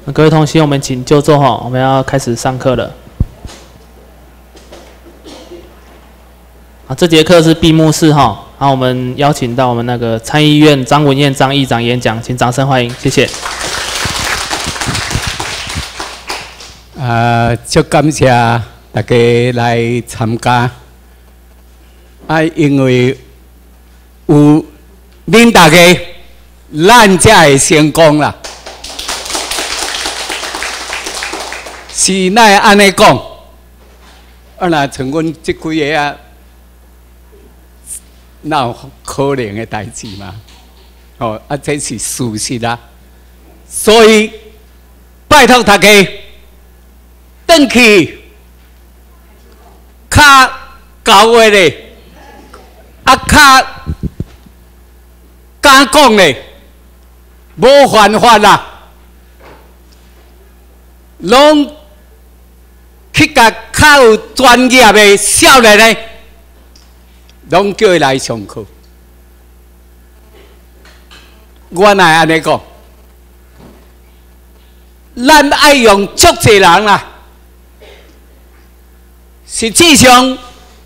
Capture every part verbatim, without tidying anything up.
各位同学，我们请就坐哈，我们要开始上课了。啊，这节课是闭幕式哈，然后我们邀请到我们那个参议院张文彦张议长演讲，请掌声欢迎，谢谢。 啊，足感谢大家来参加。啊，因为有恁大家，咱才会成功啦。 是奈安尼讲，啊那像阮即几个啊，哪有可能的代志嘛？哦，啊这是事实啦。所以拜托大家，转去较高话咧，啊较敢讲咧，无犯法啦，拢。 去甲较有专业的少年呢，拢叫伊来上课。我乃安尼讲，咱爱用足济人啦。实际上，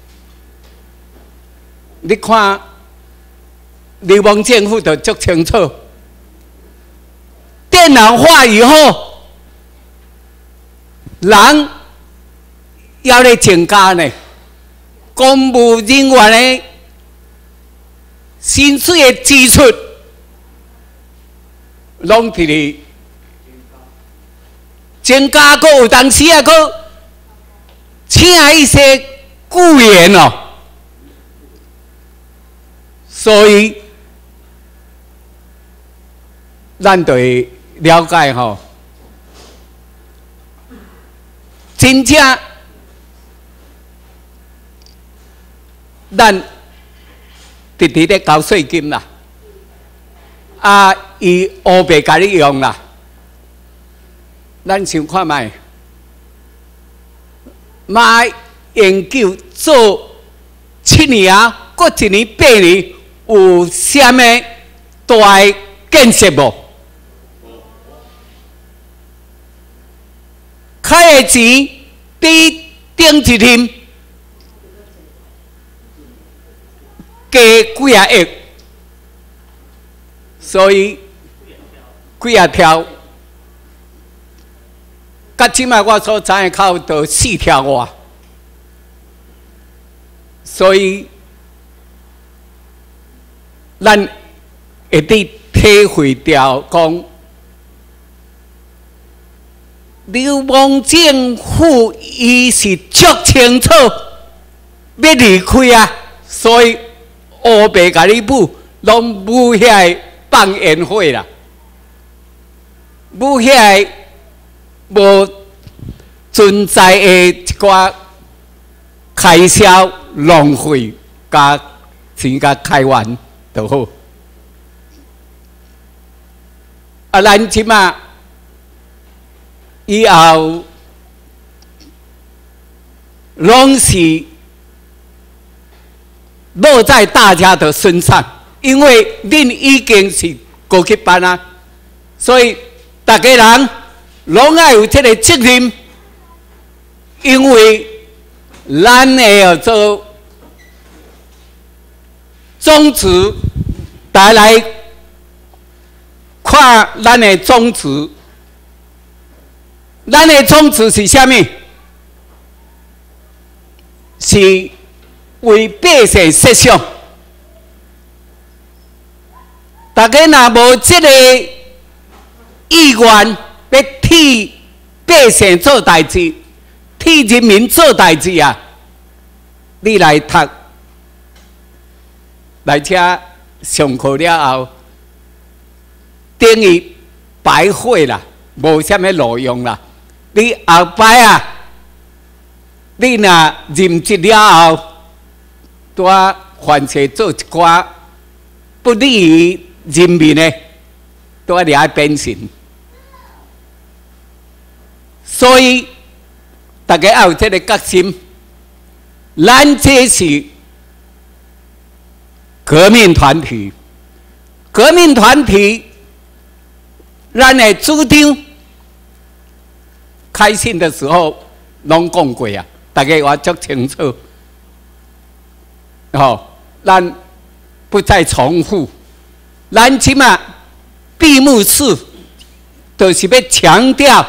你看，流氓政府就足清楚，电脑化以后，人。 要咧增加呢，公务人员的薪水的支出，拢伫咧增加，阁有当时啊，阁请一些雇员哦，所以咱就会了解吼、哦，真正。 咱直直咧交税金啦，啊，伊乌白甲你用啦，咱想看卖，妈研究做七年啊，过一年八年，有啥物大建设无？开的钱比顶一天。 加几啊亿，所以几啊条，甲即摆我所知的口都四条外，所以咱会得体会到讲，流氓政府伊是足清楚要离开啊，所以。 乌白甲你舞，拢舞遐放烟火啦，舞遐无存在的一寡开销浪费，加钱甲开完就好。啊，咱即马以后拢是。 落在大家的身上，因为恁已经是高级班啊，所以大家人拢爱有这个责任，因为咱会要做宗旨，带来看咱的宗旨，咱的宗旨是啥物？是。 为百姓设想，大家若无这个意愿，要替百姓做代志，替人民做代志啊！你来读，来这上课了后，等于白费啦，无啥物路用啦。你后摆啊，你若任职了后， 多凡是做一寡不利于人民的，多你爱变成。所以大家要有这个决心，咱这是革命团体，革命团体，咱的主张开信的时候拢讲过啊，大家我足清楚。哦，咱不再重复。咱起码闭幕式就是要强调，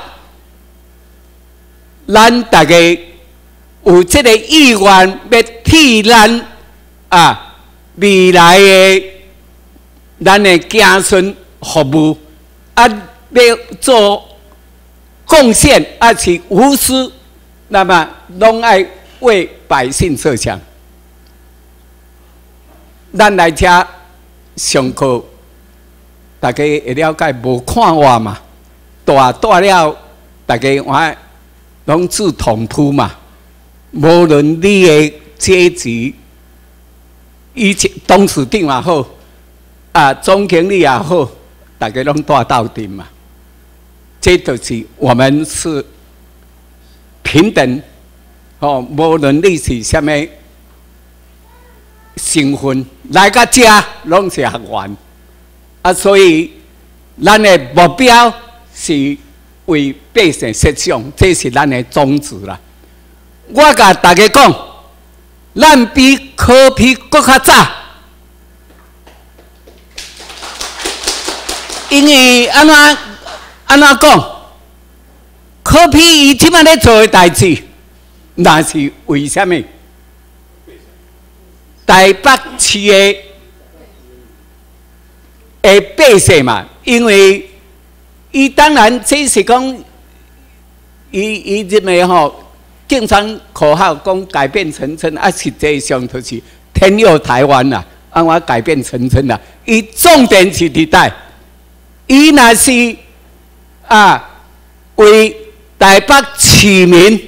咱大家有这个意愿，要替咱啊未来的咱的子孙服务，啊，要做贡献，啊是无私，那么拢爱为百姓设想。咱来遮上课，大家会了解，无看我嘛，大大了，大家我拢自同铺嘛。无论你的阶级，以前董事长也好，啊，总经理也好，大家拢大斗阵嘛。这就是我们是平等，哦，无论你是什么身份，来到这拢是学员，啊，所以咱的目标是为百姓设想，这是咱的宗旨啦。我甲大家讲，咱比科比搁较早，因为安怎安怎讲，科比伊即摆咧做的代志，那是为什么？台北市的的百姓嘛，因为伊当然这是讲，伊伊认为吼。经常口号讲改变成真，啊，实际上就是天佑台湾啦，啊，我改变成真啦。伊重点是伫代，伊若是啊为台北市民，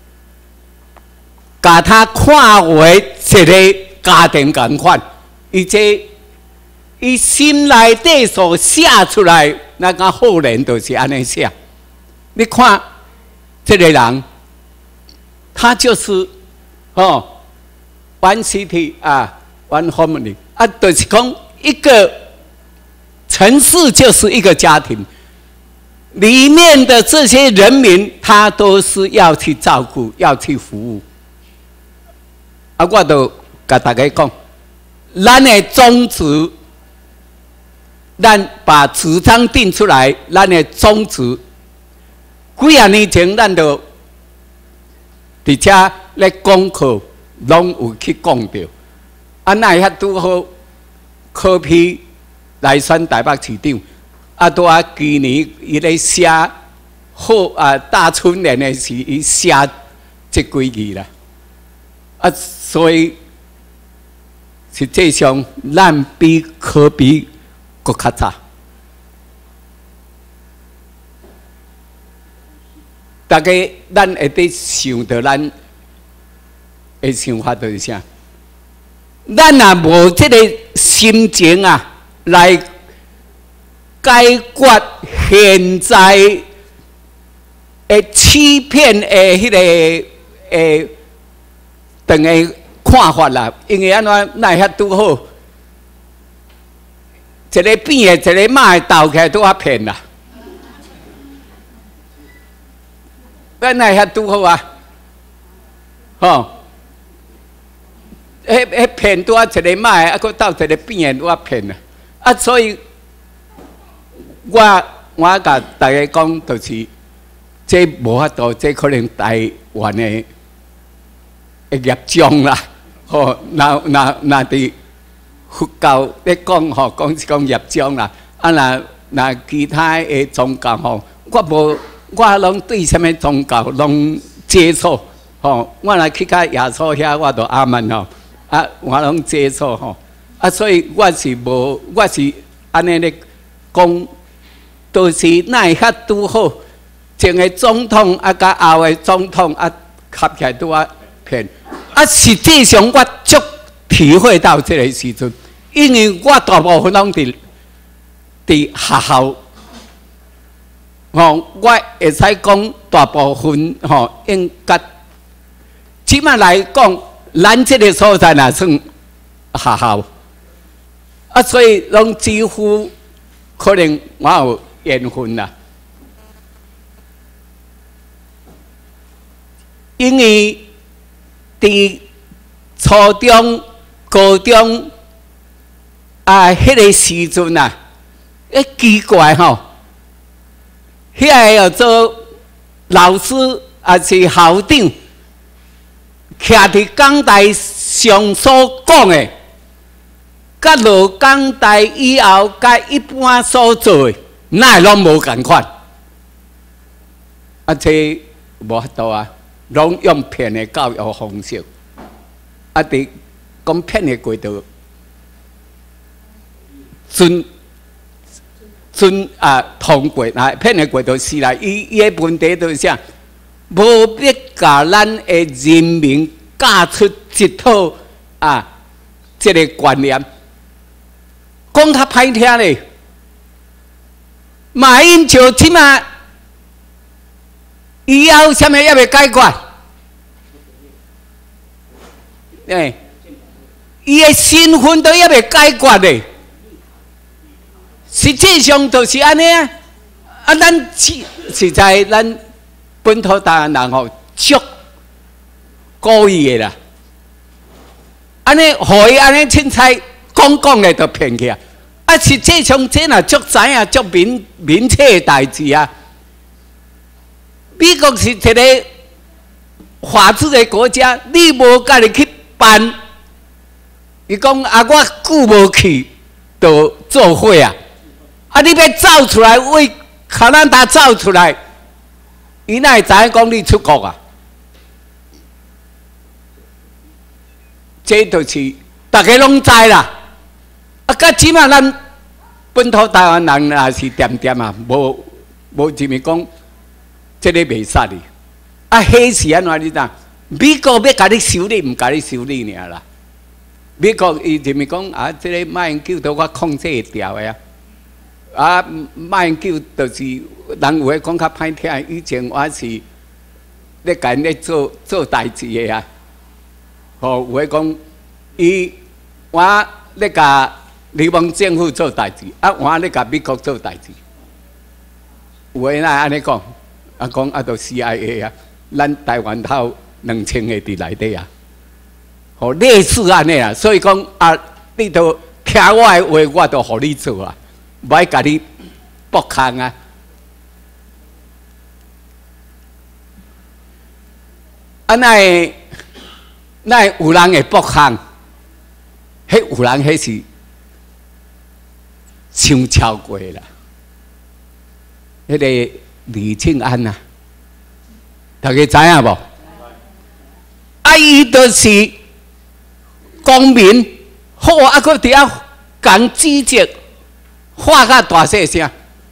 把他看为一个家庭共款，伊这伊心内底所写出来那个后人就是安尼写。你看这个人。他就是哦 ，one city 啊 ，one family 啊，就是讲一个城市就是一个家庭，里面的这些人民，他都是要去照顾，要去服务。啊，我都甲大家讲，咱的宗旨，咱把主张定出来，咱的宗旨，几啊年前咱就。而且咧讲课拢有去讲到，啊，那遐拄好科批来选台北市长，啊，拄啊，去年伊咧写好啊大春联的时，伊写这几句啦，啊，所以实际上咱比科比搁较早。大家，咱会得想到咱的想法就是啥？咱若无这个心情啊，来解决现在的欺骗的迄个诶，等个看法啦。因为安怎那遐拄好，一个变的，一个骂的斗起来拄啊骗啦。咱那遐拄好啊，吼，迄迄骗拄啊一个卖，啊，佫斗一个变的拄啊骗啊，啊，所以，我我甲大家讲，就是这无法度，这可能台湾的的业障啦，吼，那那那伫佛教咧讲吼，讲是讲业障啦，啊，那那其他的宗教吼，我无。我拢对什么宗教拢接受，吼！我若去到耶稣遐，我就阿门吼，啊，我拢接受吼，啊，所以我是无，我是安尼咧讲，都是那会遐拄好，前个总统啊，甲后个总统啊，合起来拄啊骗，啊，实际上我足体会到这个时阵，因为我大部分拢伫伫学校。吼，我会使讲大部分吼，应该即摆来讲，咱这个所在也算学校，啊，所以拢几乎可能我有缘分啦。 因为伫初中、高中啊，迄个时阵啊，诶奇怪吼，遐个要做老师啊是校长，徛伫讲台上所讲的，甲落讲台以后，甲一般所做的，哪会拢无共款？啊，这无法度啊，拢用骗的教育方式，啊，伫讲骗的轨道，准准啊通过，啊骗的轨道是啦，伊伊的问题就是啥？无必甲咱的人民教出一套啊，这个观念，讲较歹听咧，马英九即马以后啥物也未解决，诶，伊的身份都也未解决咧，实际上就是安尼啊，啊，咱实实在咱。本土台湾人吼，足故意的啦。安尼，互伊安尼凊彩讲讲的就骗去啊！啊，实际上这若足知影、足明明确的代志啊。美国是一个法治的国家，你无家己去办，伊讲啊，我久无去，就做伙啊！啊，你要走出来，为加拿大走出来。伊哪会知影讲你出国啊？这就是大家拢知啦。啊，甲即马咱本土台湾人也是点点啊，无无是咪讲这个袂使哩。啊，迄是安怎你知？美国要甲你修理，毋甲你修理尔啦。美国伊是咪讲啊？这个马英九都我控制会掉的啊。啊，马英九就是人有诶讲较歹听，以前我是咧甲因咧做做代志诶啊。吼，有诶讲伊我咧甲联邦政府做代志，啊，我咧甲美国做代志。有诶那安尼讲，啊讲啊，就 C I A 啊，咱台湾头两千个伫内底啊。吼，类似安尼啊，所以讲啊，你都听我诶话，我都互你做啊。唔爱甲你博空啊！啊，那会那会有人会博空，迄有人迄是伤超过啦。迄个李庆安啊，大家知影无？啊，伊就是公民，好啊，佮伫遐讲指责。话较大细声，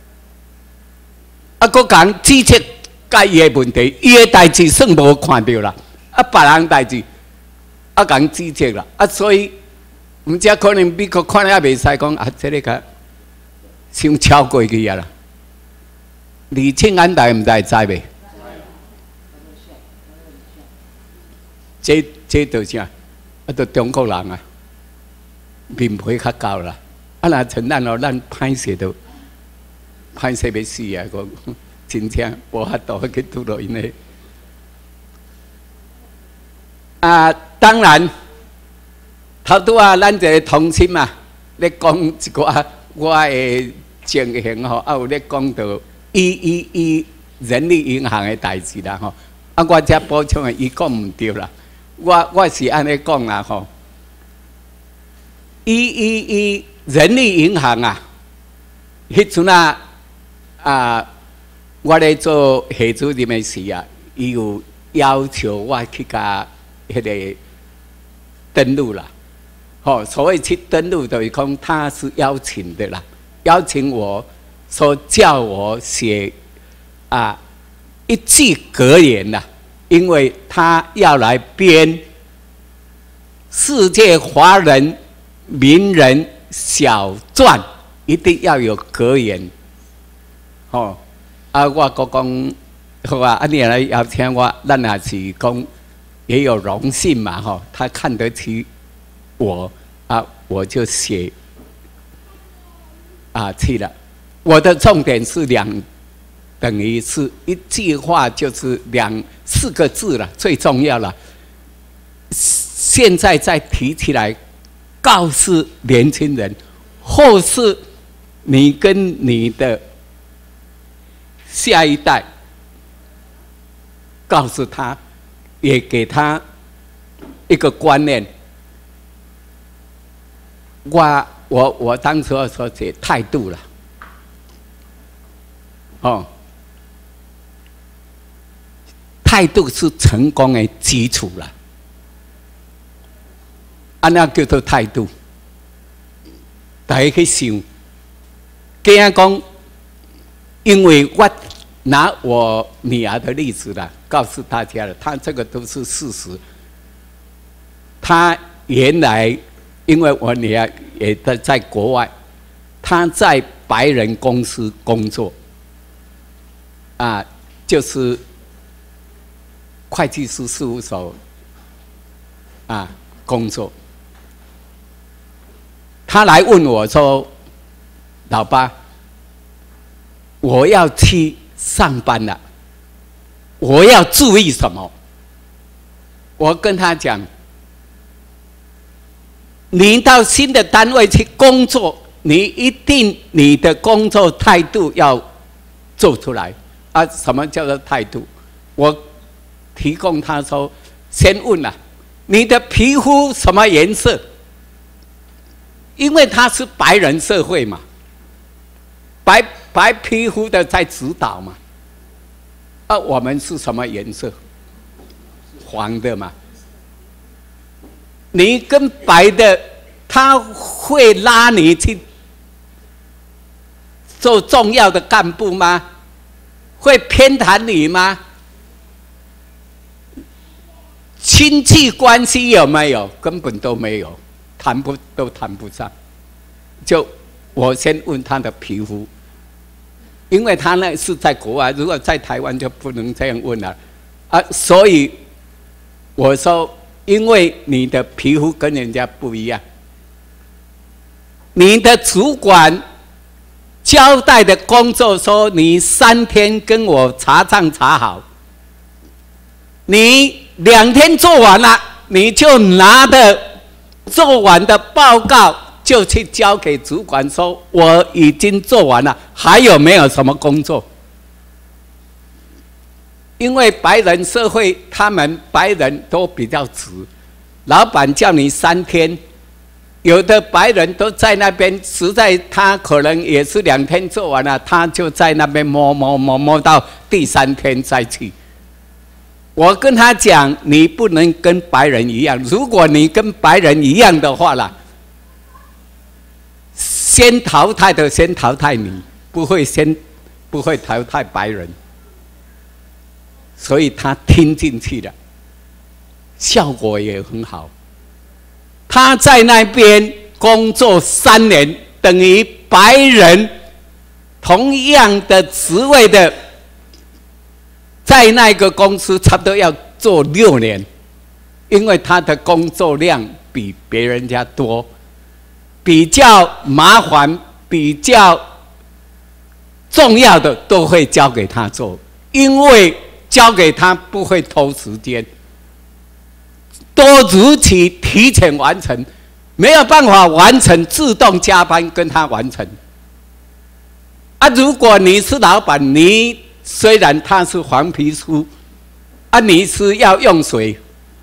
啊，佮讲指责甲伊的问题，伊的代志算无看到啦，啊，别人代志啊，讲指责啦，啊，所以毋知可能美国看了也袂使讲啊，这个个伤超过去啊啦。李庆安大毋知知袂？这这就是啥？啊，都中国人啊，面皮较厚啦。啊！若承认哦，咱歹势都歹势要死啊！讲真正无法度去拄到因个啊！当然，头拄啊，咱一个同心啊，咧讲一寡我的情形吼，啊有咧讲到伊伊伊人力银行的代志啦吼。啊，我遮补充的，伊讲毋对啦。我我是安尼讲啦吼，伊伊伊。人力银行啊，迄阵啊啊，我咧做系主任的时啊，伊有要求我去甲迄个登录啦。吼、哦，所谓去登录，就是讲他是邀请的啦，邀请我说叫我写啊一句格言啦，因为他要来编世界华人名人。小传一定要有格言，吼、哦！啊，我国讲好啊，啊你来邀请我，咱也是讲也有荣幸嘛，吼、哦！他看得起我啊，我就写啊去了。我的重点是两等于是一句话，就是两四个字了，最重要了。现在再提起来，告诉年轻人，或是你跟你的下一代，告诉他，也给他一个观念。我我我当时说这态度了，哦，态度是成功的基础了。啊，那叫做态度。大家去想，既然讲，因为我拿我女儿的例子了，告诉大家了，她这个都是事实。她原来，因为我女儿也在在国外，她在白人公司工作，啊，就是会计师事务所啊工作。他来问我说：“老爸，我要去上班了，我要注意什么？”我跟他讲：“你到新的单位去工作，你一定你的工作态度要做出来啊！什么叫做态度？我提供他说，先问了、啊，你的皮肤什么颜色？”因为他是白人社会嘛，白白皮肤的在指导嘛，啊，我们是什么颜色？黄的嘛。你跟白的，他会拉你去做重要的干部吗？会偏袒你吗？亲戚关系有没有？根本都没有。谈不都谈不上，就我先问他的皮肤，因为他那是在国外，如果在台湾就不能这样问了，啊，所以我说，因为你的皮肤跟人家不一样，你的主管交代的工作说你三天跟我查账查好，你两天做完了，你就拿的。做完的报告就去交给主管说，我已经做完了，还有没有什么工作？因为白人社会，他们白人都比较直，老板叫你三天，有的白人都在那边，实在他可能也是两天做完了，他就在那边摸摸摸摸到第三天再去。我跟他讲，你不能跟白人一样。如果你跟白人一样的话啦，先淘汰的先淘汰你，不会先不会淘汰白人。所以他听进去了，效果也很好。他在那边工作三年，等于白人同样的职位的。在那个公司差不多要做六年，因为他的工作量比别人家多，比较麻烦、比较重要的都会交给他做，因为交给他不会偷时间，多如期提前完成，没有办法完成，自动加班跟他完成。啊，如果你是老板，你虽然他是黄皮书，啊，你是要用谁？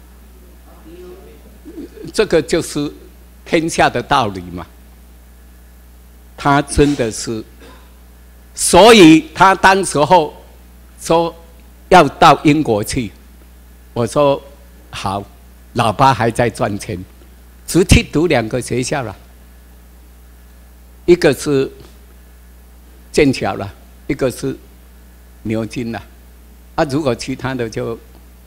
这个就是天下的道理嘛。他真的是，所以他当时候说要到英国去，我说好，老爸还在赚钱，只去读两个学校了，一个是剑桥了，一个是牛津了，啊，如果其他的就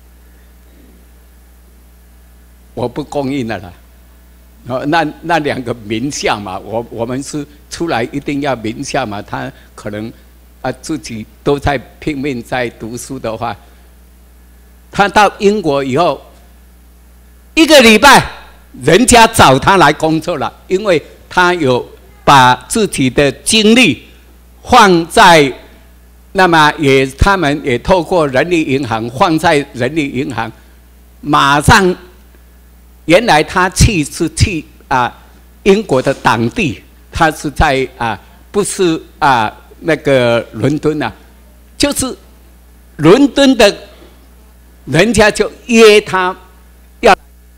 我不供应了啦。哦，那那两个名校嘛，我我们是出来一定要名校嘛。他可能啊自己都在拼命在读书的话，他到英国以后一个礼拜，人家找他来工作了，因为他有把自己的精力放在那么也他们也透过人力银行放在人力银行，马上原来他去是去啊英国的当地，他是在啊不是啊那个伦敦啊，就是伦敦的，人家就约他要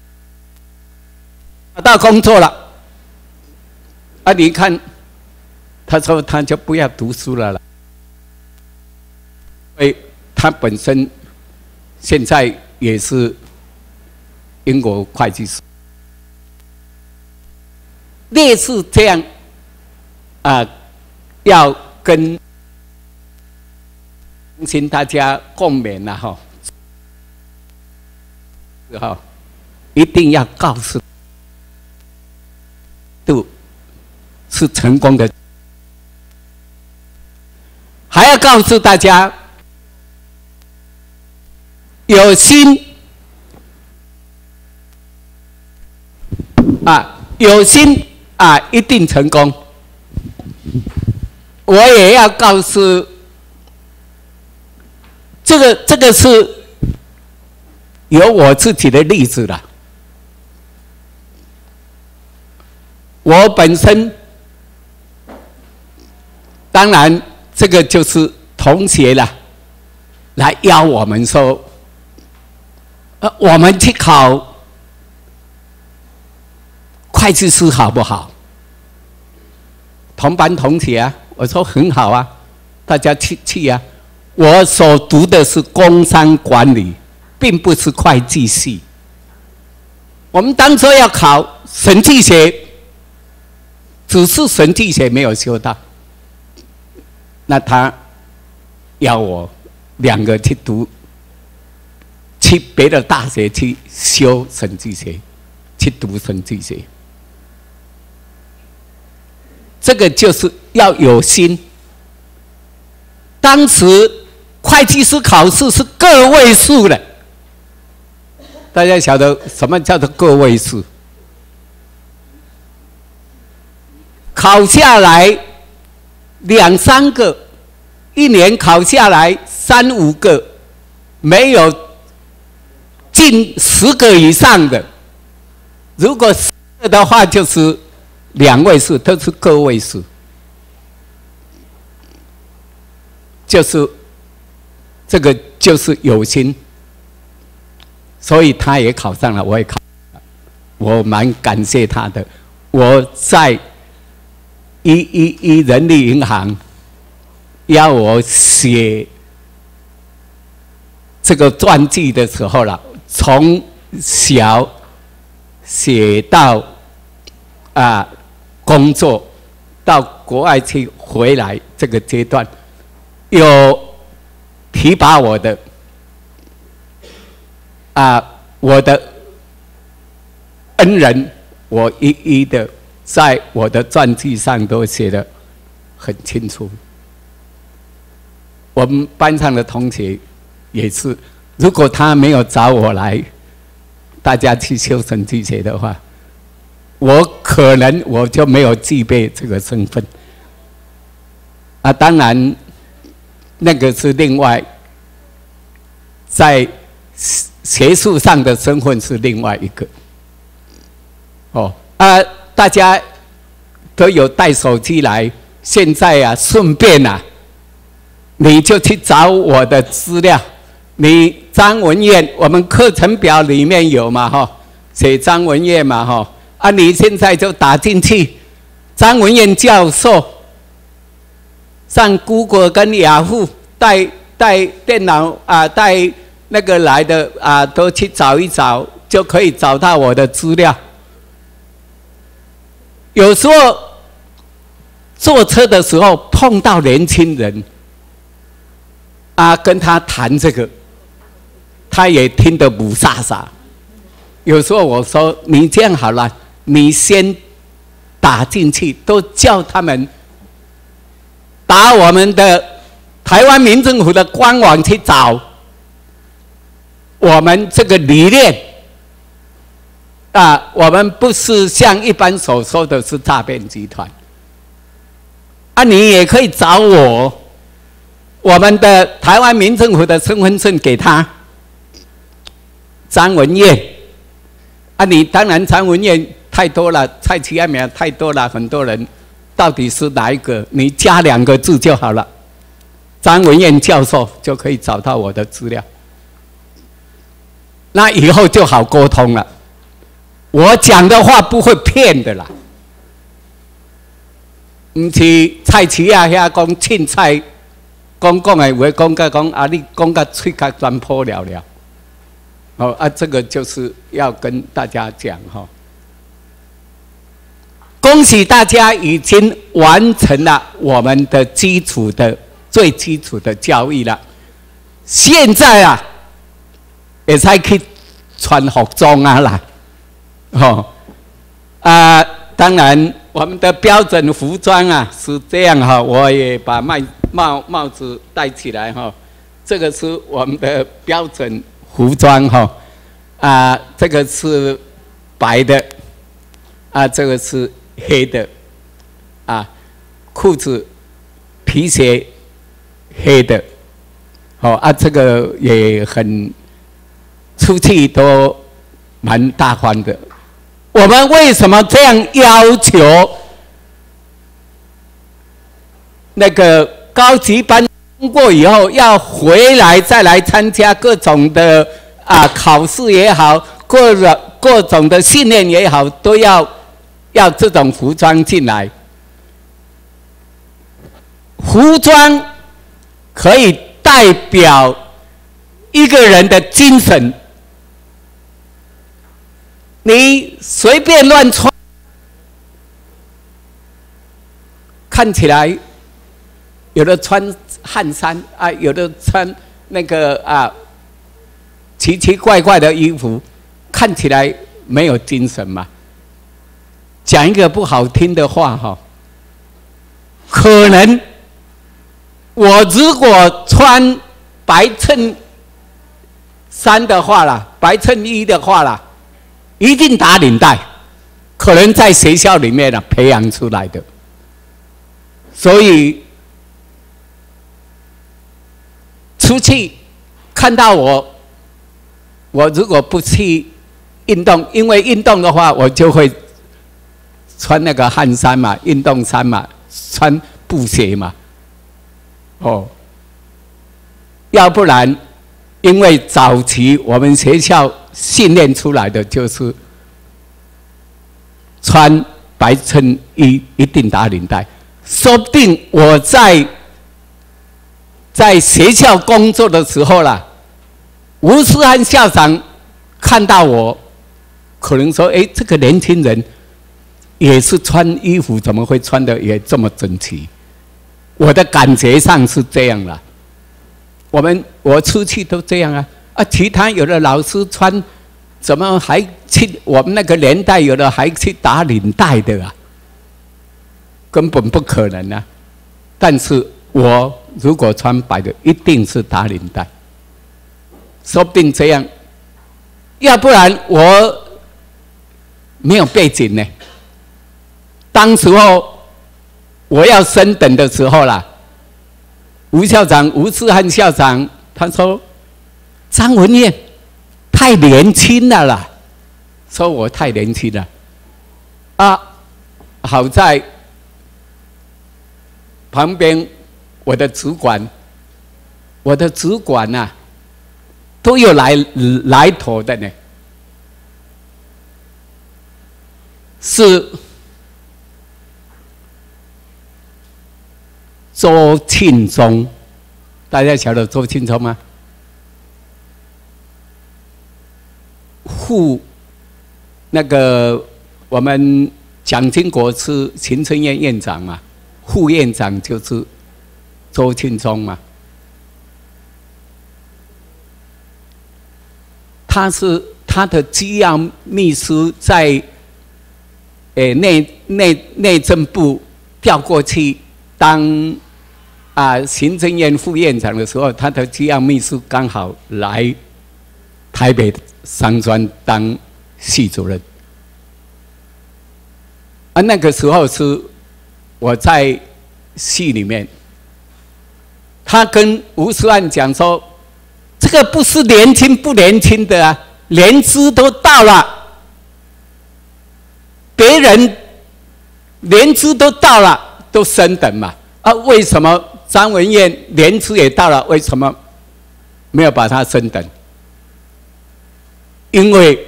找到工作了。啊，你看，他说他就不要读书了了，所以他本身现在也是英国会计师，类似这样啊，要跟请大家共勉了哈，哈，一定要告诉度。是成功的，还要告诉大家，有心啊，有心啊，一定成功。我也要告诉，这个这个是有我自己的例子了。我本身。当然，这个就是同学啦，来邀我们说，呃，我们去考会计师好不好？同班同学啊，我说很好啊，大家去去啊。我所读的是工商管理，并不是会计系。我们当初要考审计学，只是审计学没有修到。那他要我两个去读，去别的大学去修审计学，去读审计学。这个就是要有心。当时会计师考试是个位数的，大家晓得什么叫做个位数？考下来。两三个，一年考下来三五个，没有近十个以上的。如果十个的话，就是两位数，都是个位数。就是这个就是有心，所以他也考上了，我也考上了，我蛮感谢他的。我在。一一一人力银行要我写这个传记的时候了，从小写到啊工作，到国外去回来这个阶段，有提拔我的啊我的恩人，我一一的。在我的传记上都写得很清楚。我们班上的同学也是，如果他没有找我来，大家去修审计学的话，我可能我就没有具备这个身份。啊，当然，那个是另外，在学术上的身份是另外一个。哦，啊。大家都有带手机来，现在啊，顺便啊，你就去找我的资料。你张文燕，我们课程表里面有嘛哈，写张文燕嘛哈，啊，你现在就打进去，张文燕教授，上 Google 跟雅虎带带电脑啊，带那个来的啊，都去找一找，就可以找到我的资料。有时候坐车的时候碰到年轻人，啊，跟他谈这个，他也听得不飒飒。有时候我说你这样好了，你先打进去，都叫他们打我们的台湾民政府的官网去找我们这个理念。啊，我们不是像一般所说的是诈骗集团。啊，你也可以找我， 我们的台湾民政府的身份证给他，张文燕。啊，你当然张文燕太多了，蔡奇亚苗太多了，很多人到底是哪一个？你加两个字就好了，张文燕教授就可以找到我的资料。那以后就好沟通了。我讲的话不会骗的啦，唔是蔡奇亚遐讲凊彩讲讲的话，讲甲讲啊，你讲甲喙角全破了了。哦啊，这个就是要跟大家讲哈、哦。恭喜大家已经完成了我们的基础的最基础的教育了，现在啊。也才去穿服装啊啦，哦，啊，当然我们的标准服装啊是这样哈、哦，我也把帽帽帽子戴起来哈、哦，这个是我们的标准服装哈、哦，啊，这个是白的，啊，这个是黑的，啊，裤子、皮鞋黑的，好、哦、啊，这个也很。出去都蛮大方的。我们为什么这样要求？那个高级班通过以后，要回来再来参加各种的啊考试也好，各种各种的训练也好，都要要这种服装进来。服装可以代表一个人的精神。你随便乱穿，看起来有的穿汗衫啊，有的穿那个啊奇奇怪怪的衣服，看起来没有精神嘛。讲一个不好听的话哈，可能我如果穿白衬衫的话啦，白衬衣的话啦。一定打领带，可能在学校里面呢培养出来的，所以出去看到我，我如果不去运动，因为运动的话，我就会穿那个汗衫嘛，运动衫嘛，穿布鞋嘛，哦，要不然，因为早期我们学校。训练出来的就是穿白衬衣，一定打领带。说不定我在在学校工作的时候啦，吴思汉校长看到我，可能说：“哎，这个年轻人也是穿衣服，怎么会穿的也这么整齐？”我的感觉上是这样啦。我们我出去都这样啊。啊，其他有的老师穿，怎么还去？我们那个年代有的还去打领带的啊，根本不可能啊！但是我如果穿白的，一定是打领带，说不定这样，要不然我没有背景呢。当时候我要升等的时候啦，吴校长、吴思汉校长他说。张文燕太年轻了啦，说我太年轻了，啊，好在旁边我的主管，我的主管呐、啊，都有来来头的呢，是周庆忠，大家晓得周庆忠吗？副那个我们蒋经国是行政院院长嘛，副院长就是周庆忠嘛。他是他的机要秘书在，诶内内内政部调过去当啊行政院副院长的时候，他的机要秘书刚好来台北商专当系主任。啊，那个时候是我在系里面， 他跟吴思汉讲说：“这个不是年轻不年轻的啊，年资都到了，别人年资都到了，都升等嘛。啊，为什么张文燕年资也到了，为什么没有把他升等？因为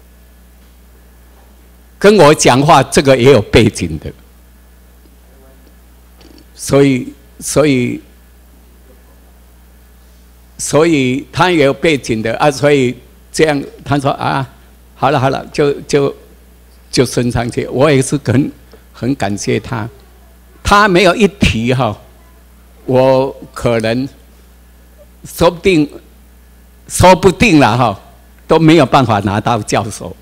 跟我讲话这个也有背景的，所以，所以。”所以他也有背景的啊，所以这样他说啊，好了好了，就就就升上去。我也是很很感谢他，他没有一提哈，我可能说不定说不定了哈，都没有办法拿到教授，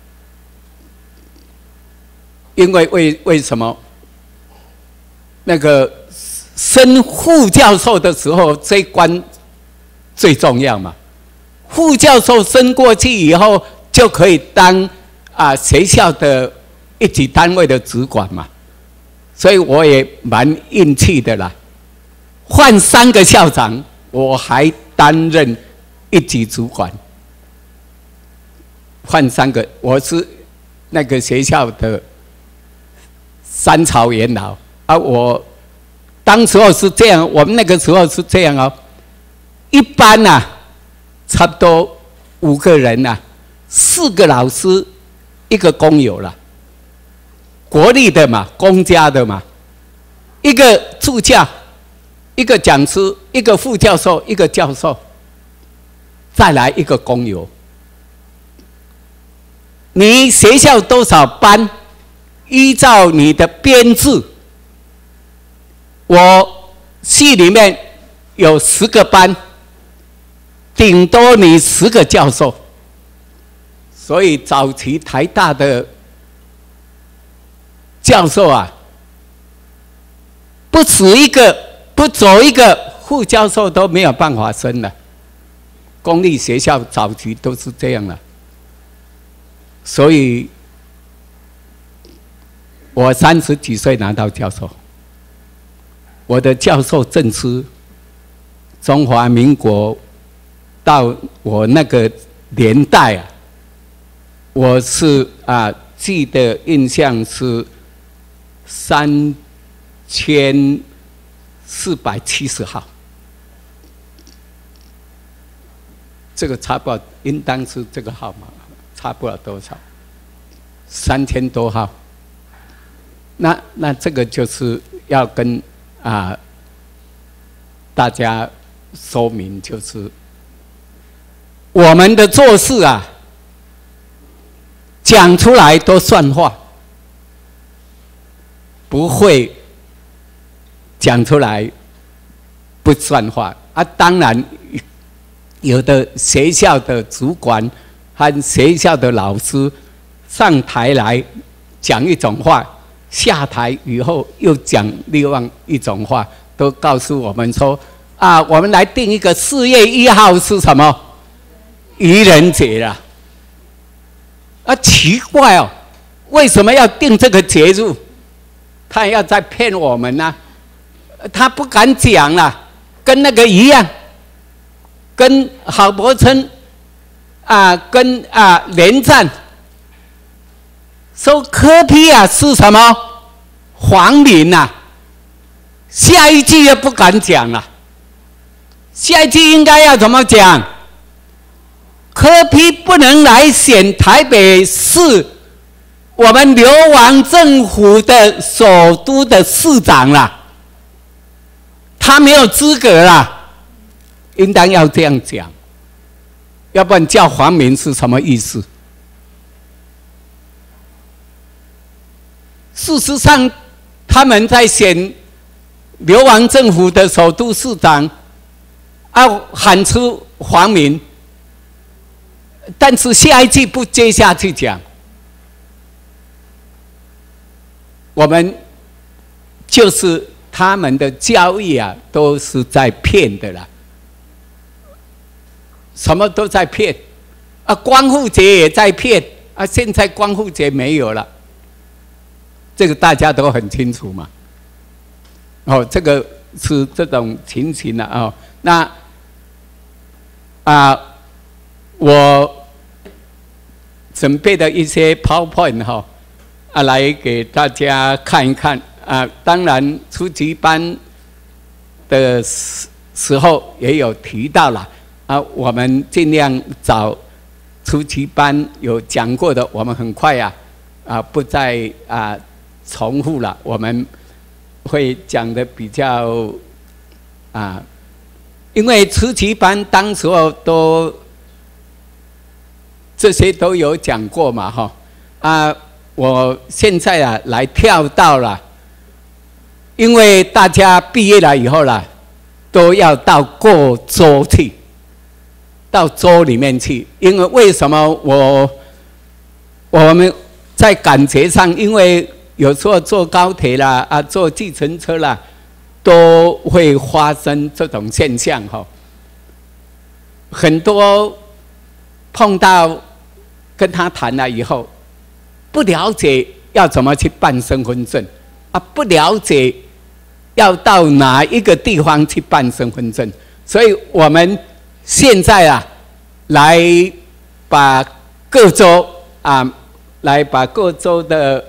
因为为为什么那个升副教授的时候这一关最重要嘛？副教授升过去以后，就可以当啊学校的一级单位的主管嘛。所以我也蛮运气的啦，换三个校长，我还担任一级主管。换三个，我是那个学校的三朝元老啊。我当时候是这样，我们那个时候是这样哦。一般呐、啊，差不多五个人呐、啊，四个老师，一个工友了，国立的嘛，公家的嘛，一个助教，一个讲师，一个副教授，一个教授，再来一个工友。你学校多少班？依照你的编制，我系里面有十个班。顶多你十个教授，所以早期台大的教授啊，不死一个，不走一个副教授都没有办法升了。公立学校早期都是这样了，所以我三十几岁拿到教授，我的教授证书，中华民国。到我那个年代啊，我是啊记得印象是三千四百七十号，这个差不多应当是这个号码，差不了多少，三千多号。那那这个就是要跟啊大家说明，就是。我们的做事啊，讲出来都算话，不会讲出来不算话啊。当然，有的学校的主管和学校的老师上台来讲一种话，下台以后又讲另外一种话，都告诉我们说啊，我们来定一个四月一号是什么？愚人节啦，啊，奇怪哦，为什么要定这个节日？他要在骗我们呢、啊？他不敢讲啦，跟那个一样，跟郝柏村啊，跟啊连战说柯 P 啊是什么皇民呐、啊？下一句又不敢讲了，下一句应该要怎么讲？柯 P 不能来选台北市我们流亡政府的首都的市长啦，他没有资格啦，应当要这样讲，要不然叫皇民是什么意思？事实上，他们在选流亡政府的首都市长，啊，喊出皇民。但是下一句不接下去讲，我们就是他们的教育啊，都是在骗的啦，什么都在骗啊！光复节也在骗啊！现在光复节没有了，这个大家都很清楚嘛。哦，这个是这种情形了啊、哦。那啊，我准备的一些 PowerPoint 哈、哦，啊，来给大家看一看啊。当然，初级班的时时候也有提到了啊，我们尽量找初级班有讲过的，我们很快呀啊不再啊重复了，我们会讲的比较啊，因为初级班当时候都这些都有讲过嘛哈啊，我现在啊来跳到了，因为大家毕业了以后啦。都要到各州去，到州里面去。因为为什么我我们在感觉上，因为有时候坐高铁啦啊，坐计程车啦，都会发生这种现象哈。很多碰到跟他谈了以后，不了解要怎么去办身份证啊，不了解。要到哪一个地方去办身份证？所以我们现在啊，来把各州啊，来把各州的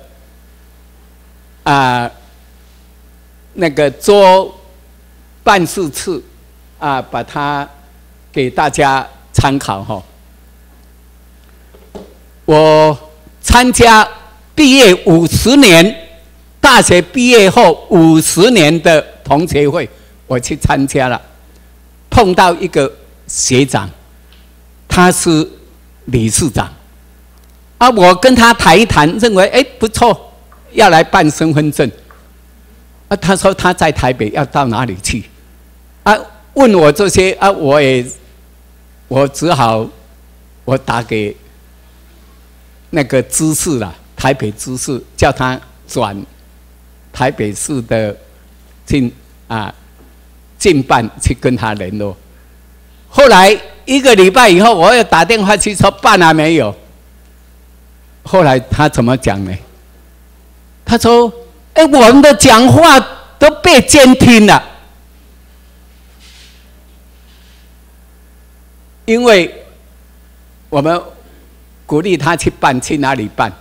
啊那个州办事处啊，把它给大家参考哈。我参加毕业五十年。大学毕业后五十年的同学会，我去参加了，碰到一个学长，他是理事长，啊，我跟他谈一谈，认为哎不错，要来办身份证，啊，他说他在台北，要到哪里去？啊，问我这些啊，我也我只好我打给那个知事了，台北知事，叫他转。台北市的进啊进办去跟他联络，后来一个礼拜以后，我又打电话去说办了没有。后来他怎么讲呢？他说：“哎，我们的讲话都被监听了，因为我们鼓励他去办，去哪里办？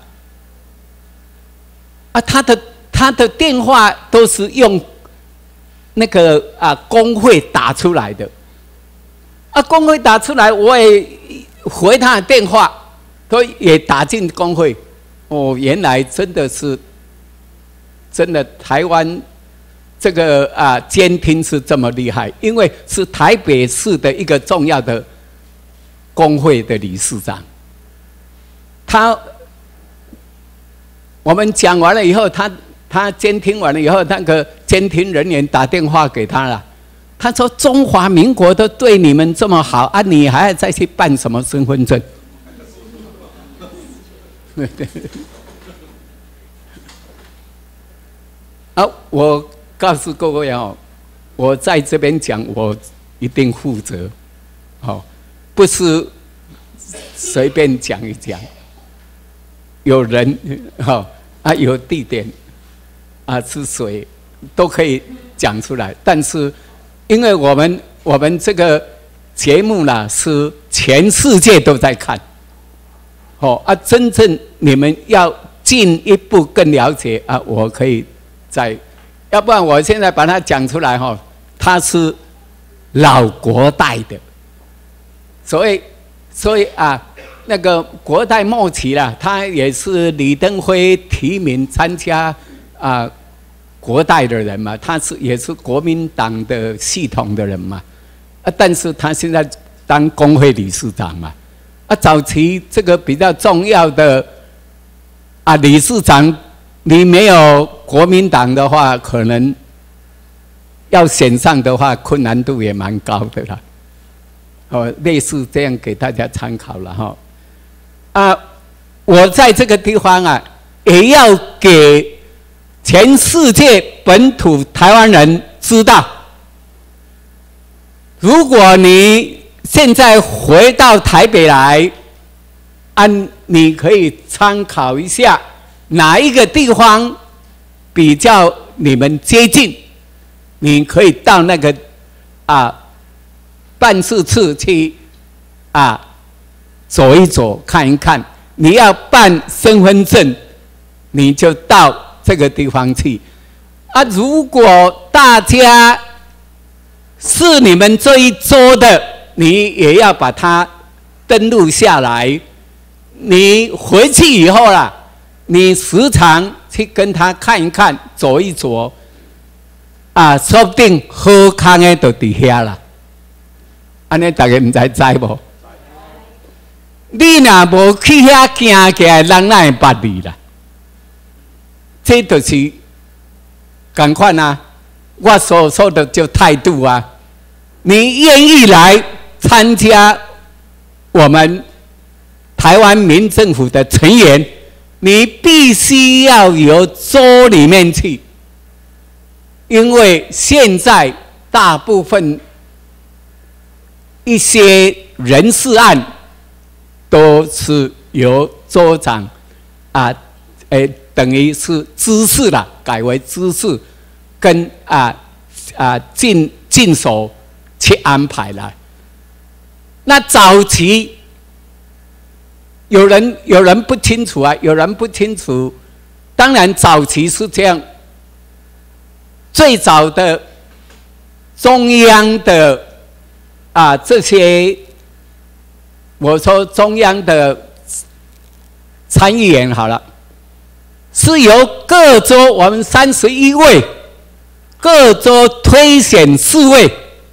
啊，他的。”他的电话都是用那个啊工会打出来的，啊工会打出来，我也回他的电话，都也打进工会。哦，原来真的是真的台湾这个啊监听是这么厉害，因为是台北市的一个重要的工会的理事长，他我们讲完了以后，他。他监听完了以后，那个监听人员打电话给他了。他说：“中华民国都对你们这么好啊，你还要再去办什么身份证？”啊，我告诉各位哦，我在这边讲，我一定负责，哦，不是随便讲一讲。有人，哦啊，有地点。啊，是谁都可以讲出来，但是因为我们我们这个节目呢，是全世界都在看，哦啊，真正你们要进一步更了解啊，我可以再，要不然我现在把它讲出来哈、哦，它是老国代的，所以所以啊，那个国代末期了，他也是李登辉提名参加啊。国代的人嘛，他是也是国民党的系统的人嘛，啊，但是他现在当工会理事长嘛，啊，早期这个比较重要的啊理事长，你没有国民党的话，可能要选上的话，困难度也蛮高的啦。哦，类似这样给大家参考了哈。啊，我在这个地方啊，也要给。全世界本土台湾人知道，如果你现在回到台北来，按你可以参考一下哪一个地方比较你们接近， 你可以到那个啊办事处去啊走一走看一看。你要办身份证，你就到这个地方去。啊，如果大家是你们这一桌的，你也要把它登录下来。你回去以后啦，你时常去跟他看一看，走一走，啊，说不定好康的就伫遐啦。安尼大家唔知知无？你若无去遐行起来，人哪会捌你啦？这就是同款啊！我所说的就态度啊！你愿意来参加我们台湾民政府的成员，你必须要由州里面去，因为现在大部分一些人事案都是由州长啊，诶，等于是知事啦，改为知事跟啊啊进进手去安排了。那早期有人有人不清楚啊，有人不清楚。当然早期是这样，最早的中央的啊这些，我说中央的参议员好了，是由各州我们三十一位各州推选四位，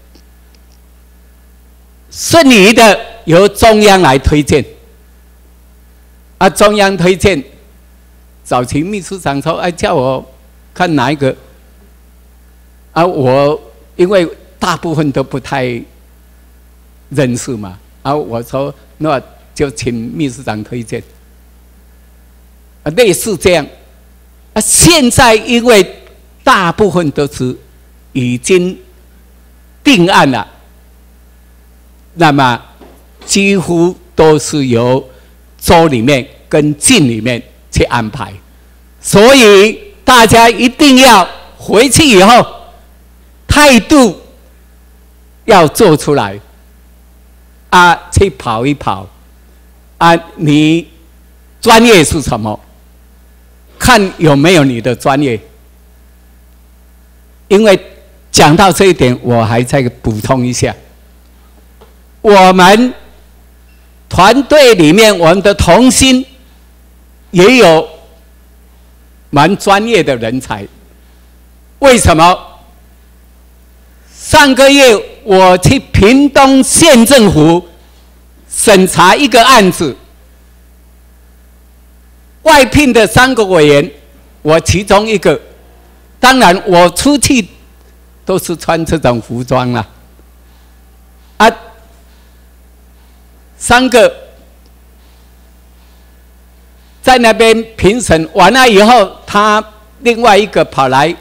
顺利的由中央来推荐。啊，中央推荐，早期秘书长说：“哎，叫我看哪一个。”啊，我因为大部分都不太认识嘛，啊，我说那就请秘书长推荐。啊，类似这样。啊，现在因为大部分都是已经定案了，那么几乎都是由州里面跟郡里面去安排，所以大家一定要回去以后态度要做出来啊，去跑一跑啊，你专业是什么？看有没有你的专业。因为讲到这一点，我还再补充一下，我们团队里面，我们的同心也有蛮专业的人才。为什么？上个月我去屏东县政府审查一个案子，外聘的三个委员，我其中一个。当然，我出去都是穿这种服装啦。啊，三个在那边评审完了以后，他另外一个跑来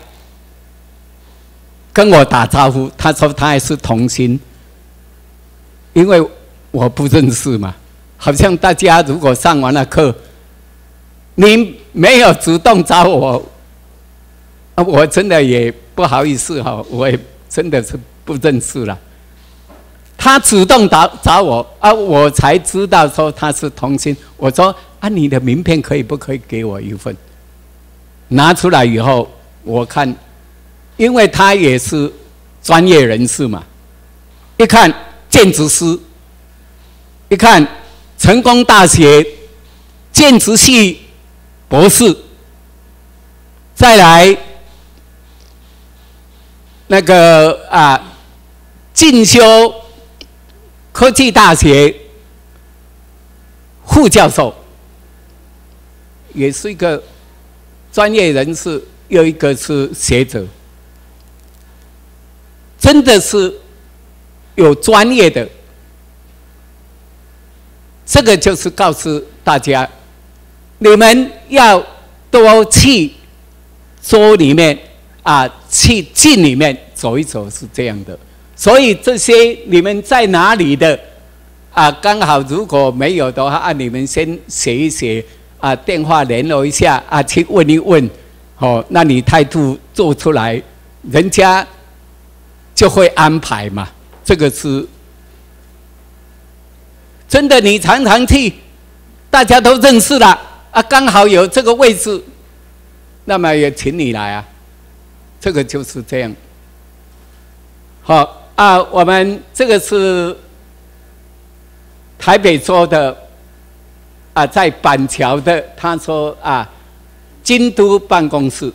跟我打招呼，他说他也是同心，因为我不认识嘛，好像大家如果上完了课，你没有主动找我。啊，我真的也不好意思哈，我也真的是不认识了。他主动找找我啊，我才知道说他是同心。我说啊，你的名片可以不可以给我一份？拿出来以后，我看，因为他也是专业人士嘛，一看建筑师，一看成功大学建筑系博士，再来。那个啊，进修科技大学副教授，也是一个专业人士，又一个是学者，真的是有专业的。这个就是告诉大家，你们要多去州里面。啊，去郡里面走一走是这样的，所以这些你们在哪里的啊？刚好如果没有的话，啊，你们先写一写啊，电话联络一下啊，去问一问，哦，那你态度做出来，人家就会安排嘛。这个是真的，你常常去，大家都认识了啊，刚好有这个位置，那么也请你来啊。这个就是这样。好啊，我们这个是台北州的啊，在板桥的，他说啊，京都办公室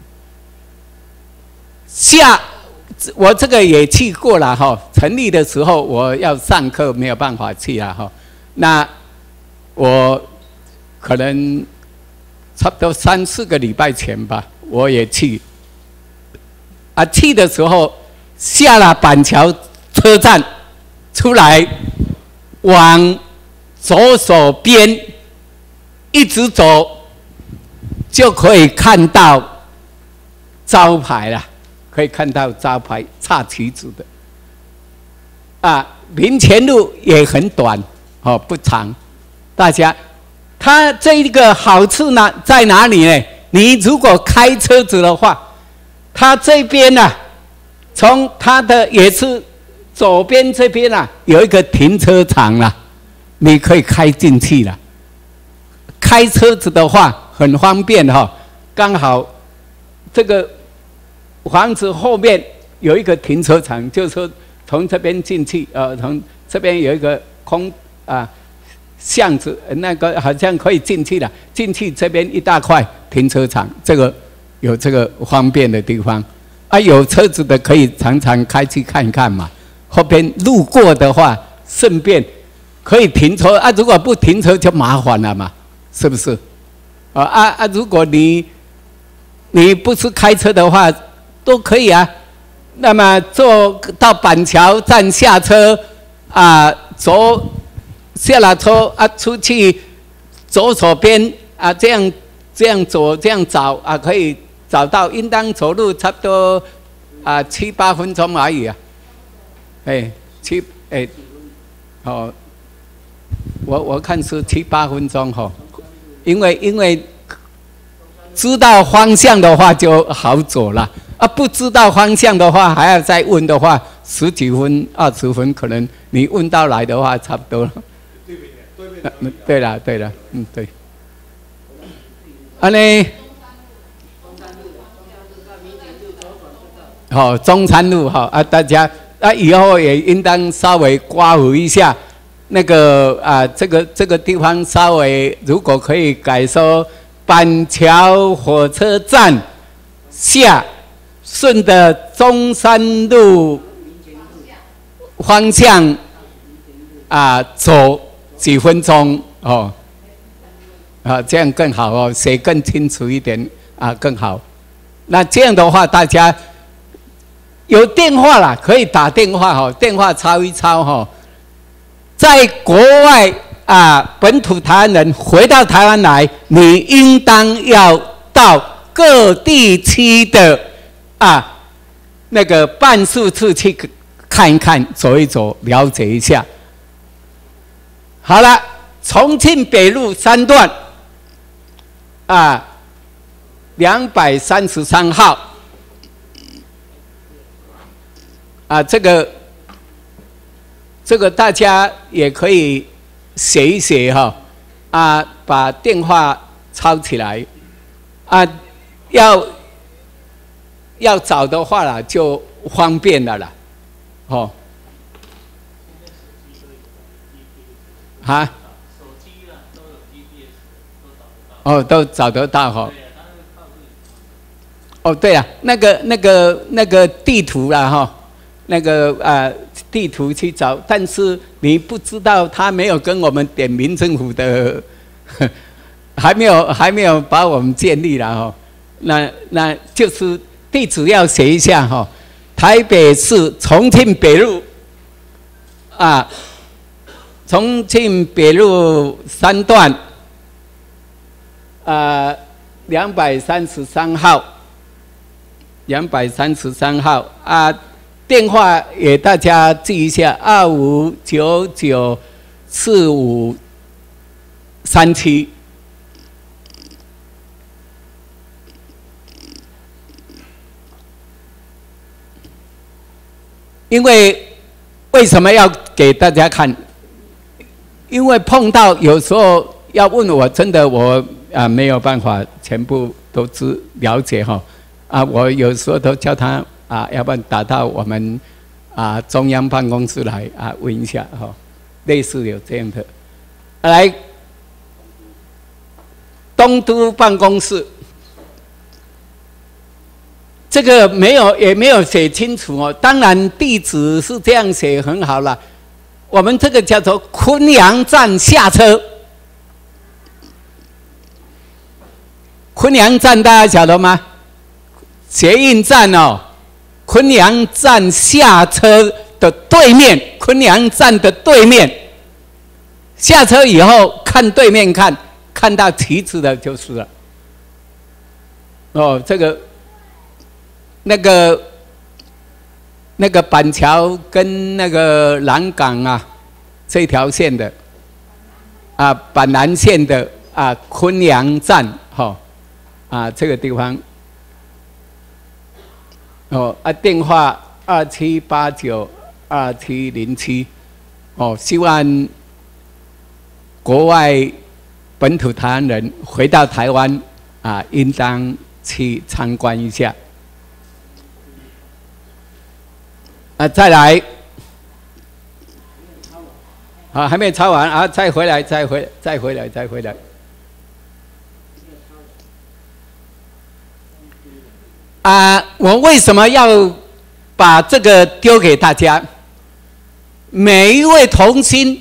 下。我这个也去过了哈，成立的时候我要上课没有办法去了哈，那我可能差不多三四个礼拜前吧，我也去，啊去的时候下了板桥车站出来，往左手边一直走，就可以看到招牌了。可以看到招牌插旗子的，啊，民权路也很短，哦，不长。大家，它这一个好处呢在哪里呢？你如果开车子的话，它这边呢、啊，从它的也是左边这边啊，有一个停车场啦，你可以开进去了。开车子的话很方便哈、哦，刚好这个。房子后面有一个停车场，就是说从这边进去，呃，从这边有一个空啊巷子，那个好像可以进去了。进去这边一大块停车场，这个有这个方便的地方。啊，有车子的可以常常开去看看嘛。后边路过的话，顺便可以停车啊。如果不停车就麻烦了嘛，是不是？啊啊啊！如果你你不是开车的话，都可以啊。那么坐到板桥站下车，啊，走下了车啊，出去左手边啊，这样这样走，这样找啊，可以找到。应当走路差不多啊七八分钟而已啊。哎，七哎，哦，我我看是七八分钟哈、哦，因为因为知道方向的话就好走了。啊，不知道方向的话，还要再问的话，十几分、二十分，可能你问到来的话，差不多了。对对对。对了，对了，嗯，对。啊呢？好，中山路哈啊，大家啊，以后也应当稍微刮胡一下，那个啊，这个这个地方稍微如果可以改说板桥火车站下。顺着中山路方向啊走几分钟哦，啊这样更好哦，写更清楚一点啊更好。那这样的话，大家有电话啦，可以打电话哈、哦，电话抄一抄哈、哦。在国外啊，本土台湾人回到台湾来，你应当要到各地区的。啊，那个办事处去看一看、走一走、了解一下。好了，重庆北路三段，啊，两百三十三号，啊，这个这个大家也可以写一写哈、哦，啊，把电话抄起来，啊，要。要找的话啦，就方便了啦，哦，啊，哦，都找得到哈、哦。哦，对啊，那个、那个、那个地图啦哈，那个啊地图去找，但是你不知道他没有跟我们点民政府的，还没有还没有把我们建立了哈，那那就是。地址要写一下哈，台北市重庆北路啊，重庆北路三段啊，两百三十三号，两百三十三号啊，电话也大家记一下：二五九九四五三七。 因为为什么要给大家看？因为碰到有时候要问我，真的我啊没有办法全部都知了解哈。啊，我有时候都叫他啊，要不然打到我们啊中央办公室来啊问一下哈，类似有这样的。来，东都办公室。这个没有，也没有写清楚哦。当然地址是这样写很好了。我们这个叫做昆阳站下车。昆阳站大家晓得吗？捷运站哦，昆阳站下车的对面，昆阳站的对面。下车以后看对面看，看到旗子的就是了。哦，这个。那个那个板桥跟那个南港啊，这条线的啊，板南线的啊，昆阳站哈、哦、啊，这个地方哦啊，电话二七八九二七零七哦，希望国外本土台湾人回到台湾啊，应当去参观一下。啊，再来，啊，还没抄完啊，再回来，再回，再回来，再回来。啊，我为什么要把这个丢给大家？每一位同心，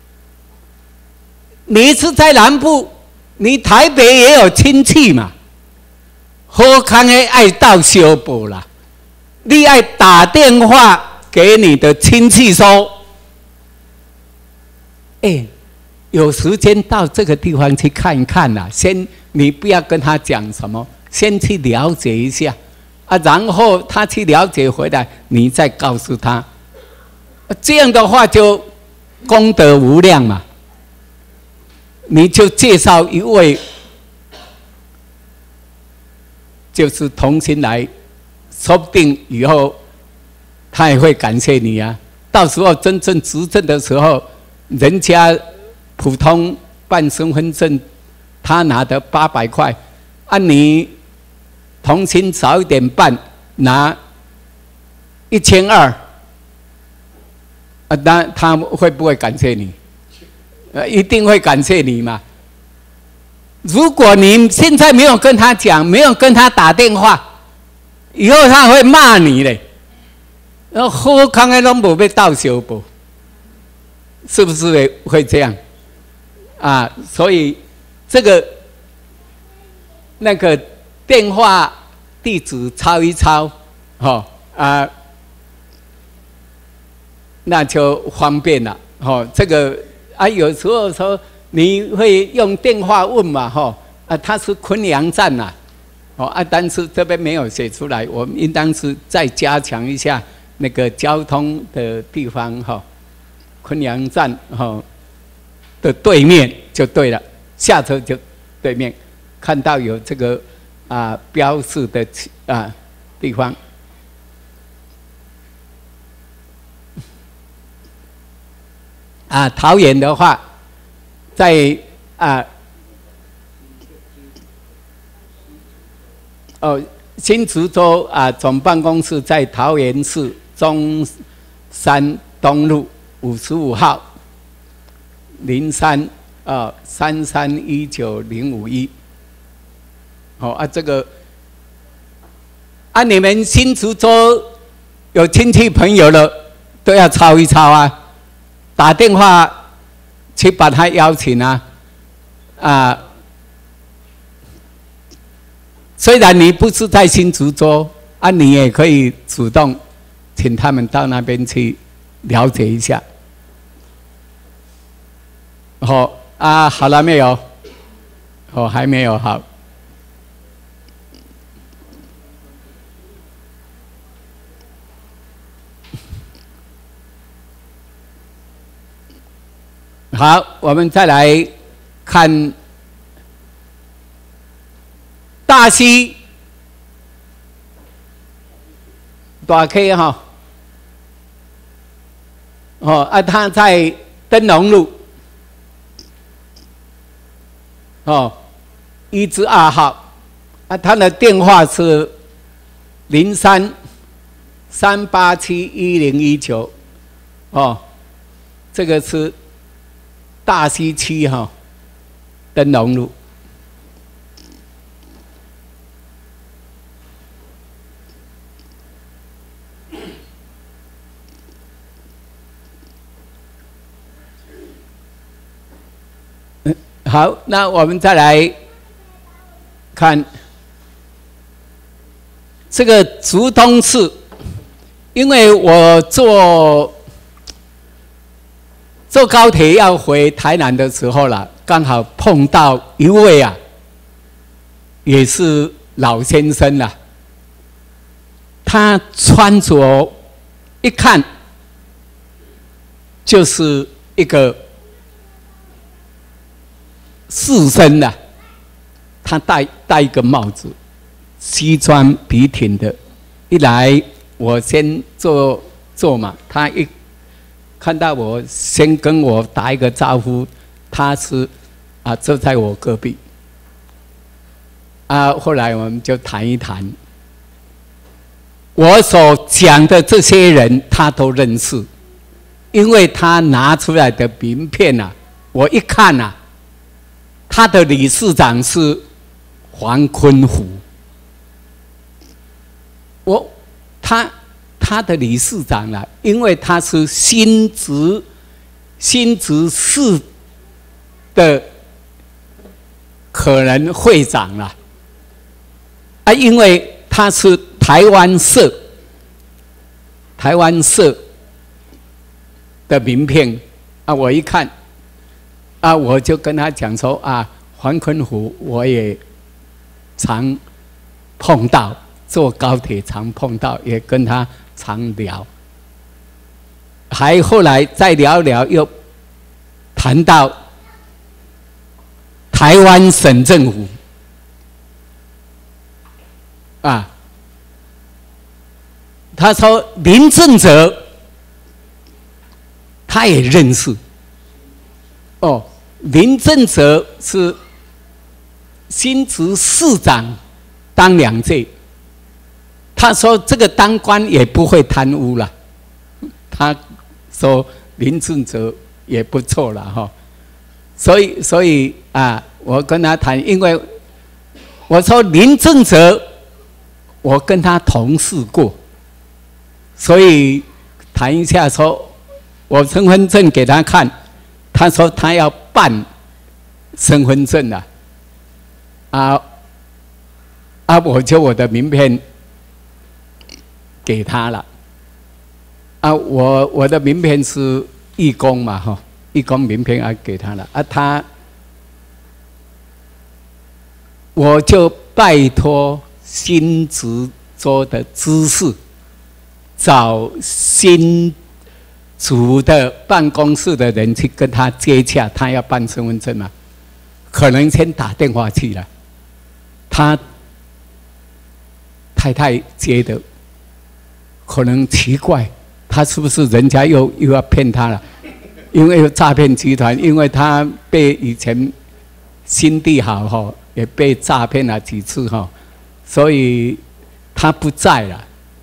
你是在南部，你台北也有亲戚嘛，好康的爱到小补啦。你爱打电话给你的亲戚说：“哎、欸，有时间到这个地方去看一看啦。先，你不要跟他讲什么，先去了解一下啊，然后他去了解回来，你再告诉他。这样的话就功德无量嘛。你就介绍一位，就是同心来。”说不定以后他也会感谢你啊！到时候真正执政的时候，人家普通办身份证，他拿得八百块，按你同心早一点办，拿一千二，啊，那他会不会感谢你？呃，一定会感谢你嘛！如果你现在没有跟他讲，没有跟他打电话。以后他会骂你嘞，然后好康的拢无被到小补，是不是会这样？啊，所以这个那个电话地址抄一抄，哦啊，那就方便了。哦，这个啊，有时候说你会用电话问嘛，哈、哦、啊，他是昆阳站呐、啊。哦啊，但是这边没有写出来，我们应当是再加强一下那个交通的地方哈、哦，昆阳站哈、哦、的对面就对了，下车就对面，看到有这个啊标示的啊地方。啊，桃园的话，在啊。哦，新竹州啊，总办公室在桃园市中山东路五十五号零三啊三三一九零五一。好啊，这个啊，你们新竹州有亲戚朋友了，都要抄一抄啊，打电话去把他邀请啊，啊。虽然你不是在新竹州啊，你也可以主动请他们到那边去了解一下。好、哦、啊，好了没有？哦，还没有好。好，我们再来看。大溪大溪哈， 哦啊，他在灯笼路，哦，一至二号，啊，他的电话是零三三八七一零一九，哦，这个是大溪区哈、哦，灯笼路。好，那我们再来看这个竹东市，因为我坐坐高铁要回台南的时候了，刚好碰到一位啊，也是老先生了，他穿着一看就是一个士绅的，他戴戴一个帽子，西装笔挺的。一来我先坐坐嘛，他一看到我，先跟我打一个招呼，他是啊坐在我隔壁。啊，后来我们就谈一谈，我所讲的这些人他都认识，因为他拿出来的名片啊，我一看啊。他的理事长是黄坤虎，我他他的理事长啦，因为他是新竹新竹市的可能会长啦，啊，因为他是台湾社台湾社的名片啊，我一看。啊，我就跟他讲说啊，黄坤虎我也常碰到，坐高铁常碰到，也跟他常聊，还后来再聊聊，又谈到台湾省政府啊，他说林正哲他也认识哦。林正哲是新竹市长当两届，他说这个当官也不会贪污了，他说林正哲也不错了哈，所以所以啊，我跟他谈，因为我说林正哲，我跟他同事过，所以谈一下说，我身份证给他看。他说他要办身份证了，啊啊！我就我的名片给他了，啊，我我的名片是义工嘛哈，义工名片啊给他了，啊他，我就拜托新竹州的知事找新。组的办公室的人去跟他接洽，他要办身份证嘛，可能先打电话去了，他太太接的，可能奇怪，他是不是人家又又要骗他了？因为有诈骗集团，因为他被以前心地好哈，也被诈骗了几次哈，所以他不在了。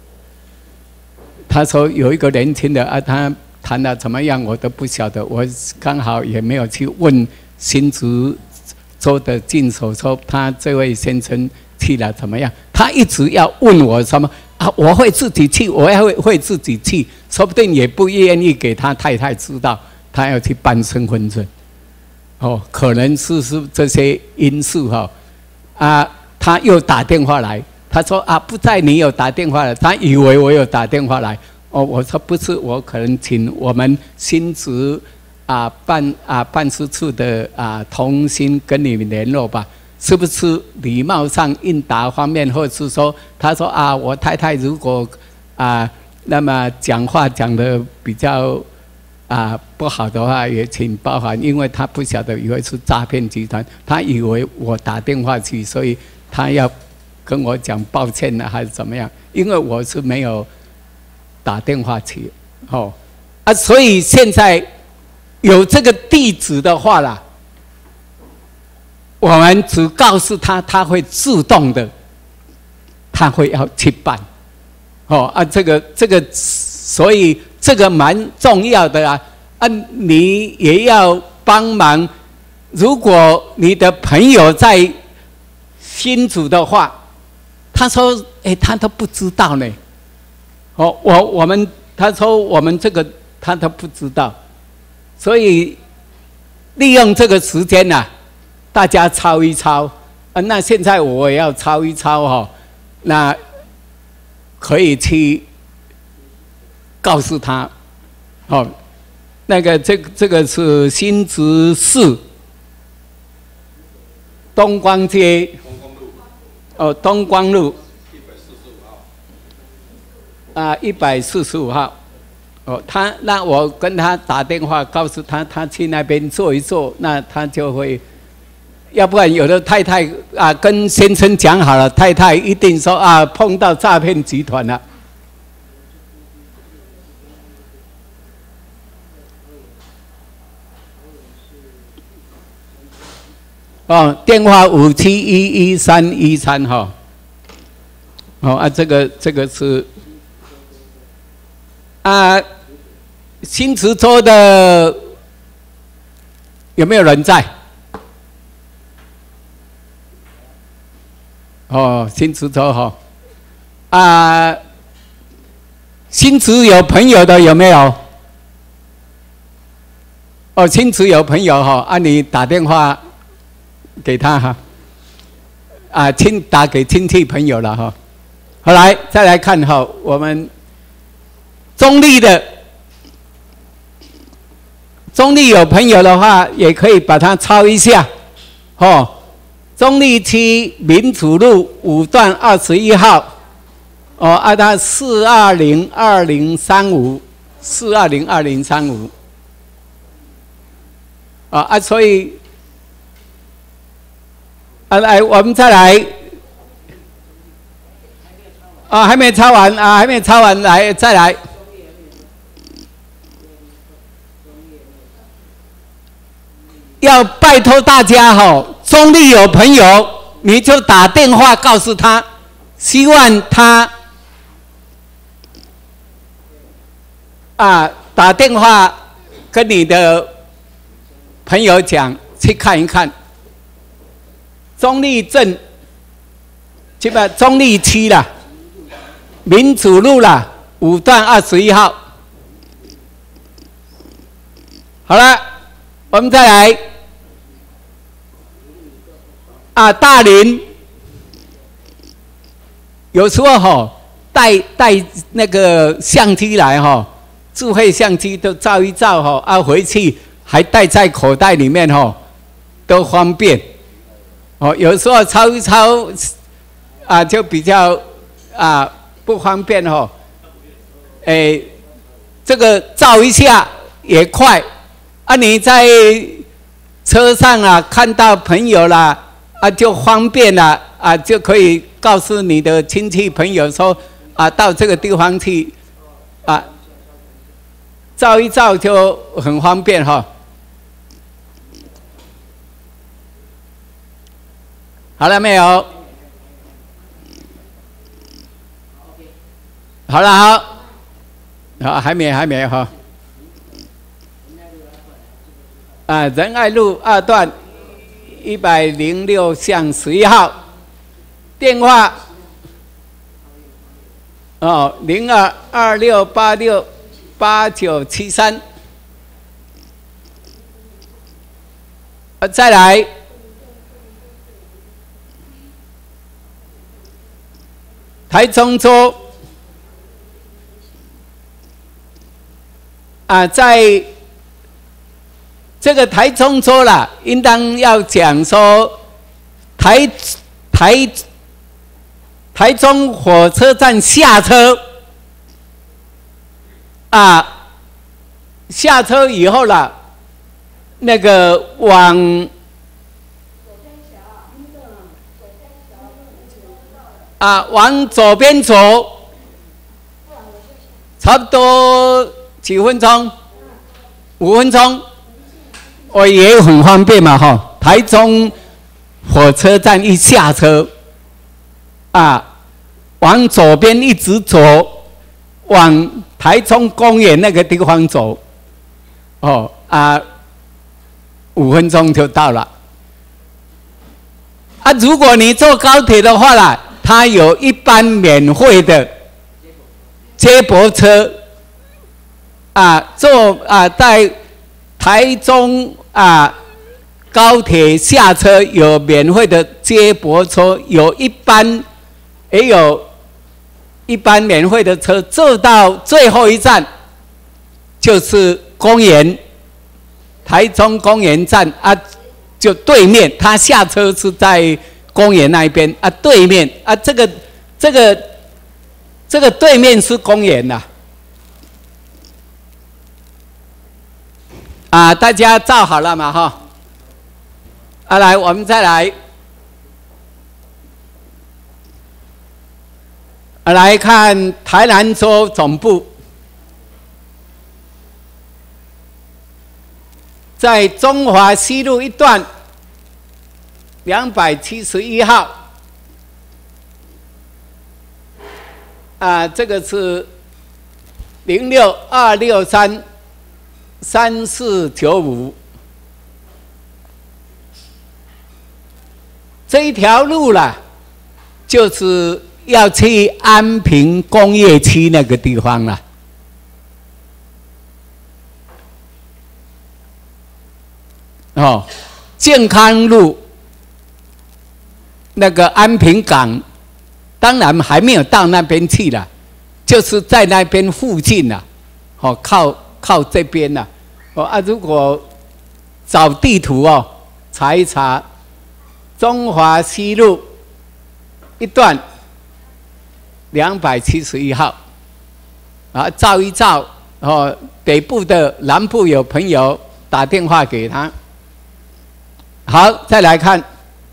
他说有一个年轻的啊，他谈的怎么样，我都不晓得。我刚好也没有去问新竹州的进守，说他这位先生去了怎么样。他一直要问我什么啊，我会自己去，我也会会自己去，说不定也不愿意给他太太知道，他要去办身份证。哦，可能是是这些因素哈、哦。啊，他又打电话来。他说啊，不在你有打电话了，他以为我有打电话来。哦，我说不是，我可能请我们新竹啊办啊办事处的啊同心跟你们联络吧，是不是礼貌上应答方面，或者是说，他说啊，我太太如果啊那么讲话讲得比较啊不好的话，也请包涵，因为他不晓得以为是诈骗集团，他以为我打电话去，所以他要。跟我讲抱歉呢，还是怎么样？因为我是没有打电话去，哦， 啊，所以现在有这个地址的话啦，我们只告诉他，他会自动的，他会要去办。哦啊，这个这个，所以这个蛮重要的啊啊，你也要帮忙。如果你的朋友在新竹的话，他说：“哎，他都不知道呢。”哦，我我们他说我们这个他都不知道，所以利用这个时间呐、啊，大家抄一抄啊。那现在我也要抄一抄哈、哦，那可以去告诉他，哦，那个这个这个是新竹市东光街。哦，东光路啊，一百四十五号。哦，他那我跟他打电话，告诉他，他去那边坐一坐，那他就会。要不然有的太太啊，跟先生讲好了，太太一定说啊，碰到诈骗集团了。哦，电话五七一一三一三哈。哦啊，这个这个是啊，新池州的有没有人在？哦，新池州哈。啊，新池有朋友的有没有？哦，新池有朋友哈，啊，你打电话给他哈，啊，亲打给亲戚朋友了哈。好，来再来看哈，我们中立的，中立有朋友的话，也可以把它抄一下，哦，中立区民主路五段二十一号，哦，按它四二零二零三五，四二零二零三五，啊啊，所以。啊，来，我们再来。啊，还没抄完啊，还没抄完，来，再来。要拜托大家哈、哦，中立有朋友，你就打电话告诉他，希望他啊，打电话跟你的朋友讲，去看一看。中立镇，这个中立区啦，民主路啦，五段二十一号。好了，我们再来。啊，大林，有时候吼带带那个相机来吼，智慧相机都照一照吼，啊回去还带在口袋里面吼，都方便。哦，有时候抄一抄，啊，就比较啊不方便哦。哎，这个照一下也快，啊，你在车上啊看到朋友啦，啊就方便了，啊就可以告诉你的亲戚朋友说，啊到这个地方去，啊照一照就很方便哈、哦。好了没有？好了，好，好，还没，还没哈。啊，仁爱路二段一百零六巷十一号，电话哦，零二二六八六八九七三。呃，再来。台中州啊，在这个台中州啦，应当要讲说台台台中火车站下车啊，下车以后啦，那个往啊，往左边走，差不多几分钟？五分钟。我也很方便嘛，哈！台中火车站一下车，啊，往左边一直走，往台中公园那个地方走，哦啊，五分钟就到了。啊，如果你坐高铁的话啦，它有一班免费的接驳车，啊，坐啊在台中。啊，高铁下车有免费的接驳车，有一班，也有一班免费的车，坐到最后一站就是公园，台中公园站啊，就对面，他下车是在公园那一边啊，对面啊，这个这个这个对面是公园呐、啊。啊，大家照好了嘛哈？啊，来，我们再来，啊，来看台南州总部，在中华西路一段两百七十一号。啊，这个是零六二六三。三四九五，这一条路啦，就是要去安平工业区那个地方啦。哦，健康路那个安平港，当然还没有到那边去啦，就是在那边附近啦。哦，靠靠这边啦。哦啊，如果找地图哦，查一查中华西路一段两百七十一号，啊，照一照哦，北部的、南部有朋友打电话给他。好，再来看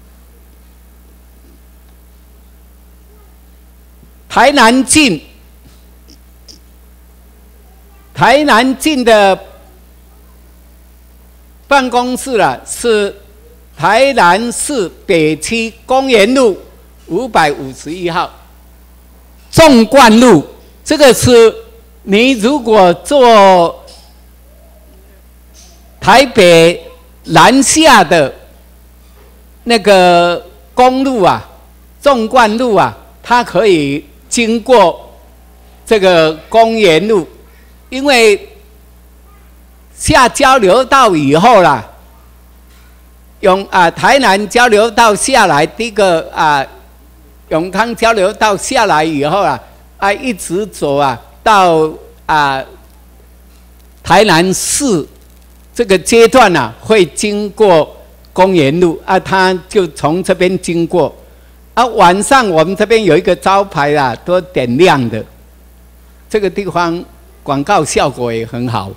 台南境，台南境的办公室啦，是台南市北区公园路五百五十一号，纵贯路。这个是你如果坐台北南下的那个公路啊，纵贯路啊，它可以经过这个公园路，因为下交流道以后啦，永啊台南交流道下来，第一个啊永康交流道下来以后啊，啊一直走啊到啊台南市这个阶段啊，会经过公园路啊，它就从这边经过啊。晚上我们这边有一个招牌啊，都点亮的，这个地方广告效果也很好。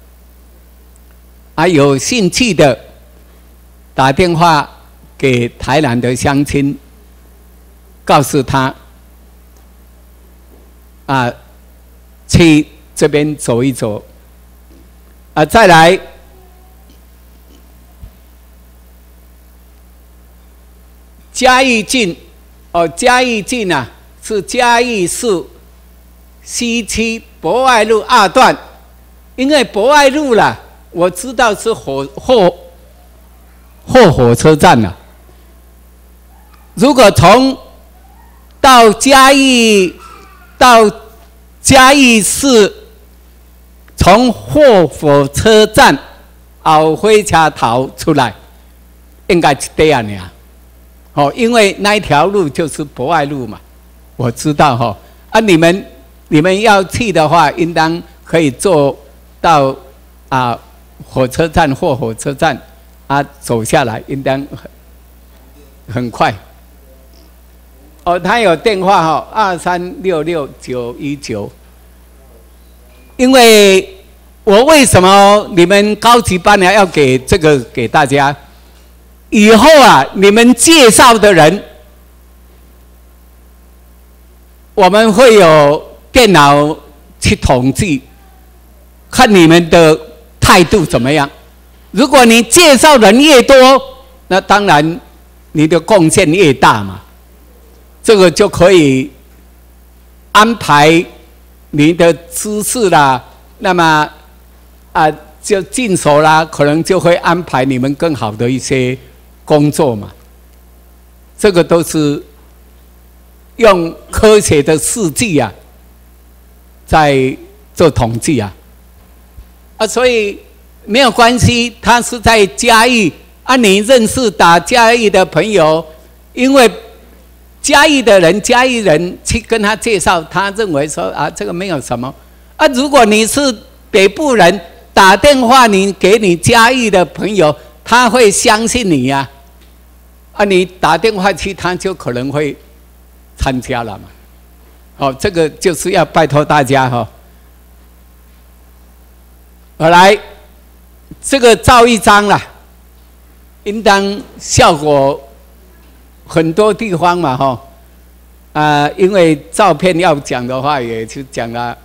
啊，有兴趣的打电话给台南的乡亲，告诉他啊，去这边走一走。啊，再来嘉义郡哦，嘉义郡啊是嘉义市西区博爱路二段，因为博爱路啦。我知道是火后后火车站了、啊。如果从到嘉义到嘉义市，从后火车站后火车头出来，应该是这样呀。哦，因为那一条路就是博爱路嘛，我知道哈、哦。啊，你们你们要去的话，应当可以坐到啊。火车站或火车站啊，走下来应当很很快。哦，他有电话哈、哦，二三六六九一九。因为我为什么你们高级班呢要给这个给大家？以后啊，你们介绍的人，我们会有电脑去统计。 看你们的态度怎么样。如果你介绍人越多，那当然你的贡献越大嘛，这个就可以安排你的知识啦，那么啊就进手啦，可能就会安排你们更好的一些工作嘛。这个都是用科学的数据啊，在做统计啊，啊，所以没有关系，他是在嘉义啊，你认识打嘉义的朋友，因为嘉义的人，嘉义人去跟他介绍，他认为说啊，这个没有什么啊。如果你是北部人，打电话你给你嘉义的朋友，他会相信你呀、啊，啊，你打电话去，他就可能会参加了嘛。好、哦，这个就是要拜托大家哈、哦。好来，这个照一张啦，应当效果很多地方嘛哈。啊、呃，因为照片要讲的话，也就讲了，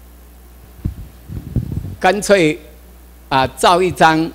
干脆啊照一张。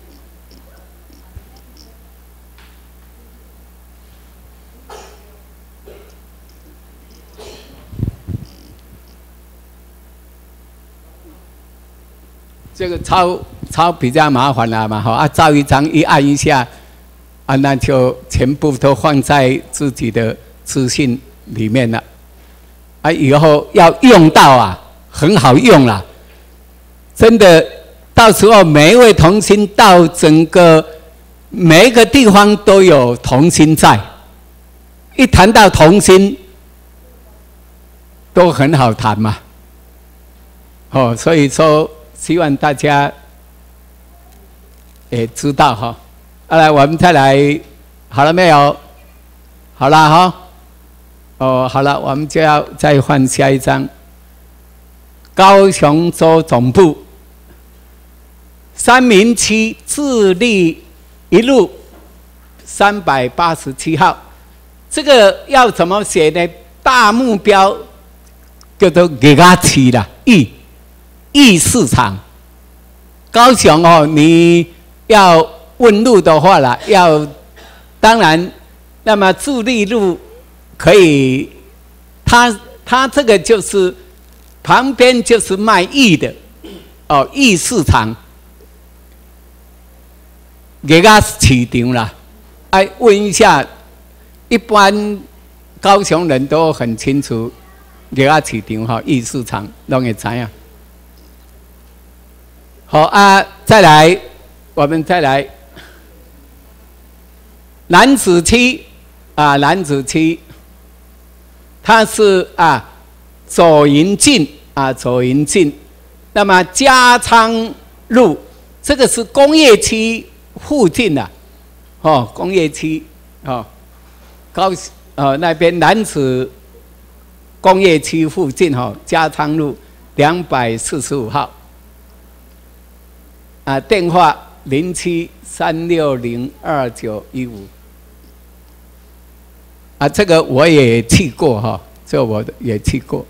这个抄抄比较麻烦了嘛，哈啊，照一张一按一下，啊，那就全部都放在自己的资讯里面了，啊，以后要用到啊，很好用了，真的，到时候每一位同心到整个每一个地方都有同心在，一谈到同心，都很好谈嘛，哦，所以说。希望大家也知道哈。好来，我们再来，好了没有？好了哈。哦，好了，我们就要再换下一张。高雄州总部，三民区自立一路三百八十七号，这个要怎么写呢？大目标叫做给他起了义。义市场，高雄哦，你要问路的话啦，要当然，那么自立路可以，它它这个就是旁边就是卖义的哦，义市场，给他市场啦。哎，问一下，一般高雄人都很清楚，给他市场哈，义市场拢会知影。好啊，再来，我们再来，楠梓区啊，楠梓区，它是啊左营进啊左营进，那么加昌路这个是工业区附近的、啊，哦，工业区哦，高哦那边楠梓工业区附近哦，加昌路两百四十五号。啊，电话零七三六零二九一五。啊，这个我也去过哈，这我也去过。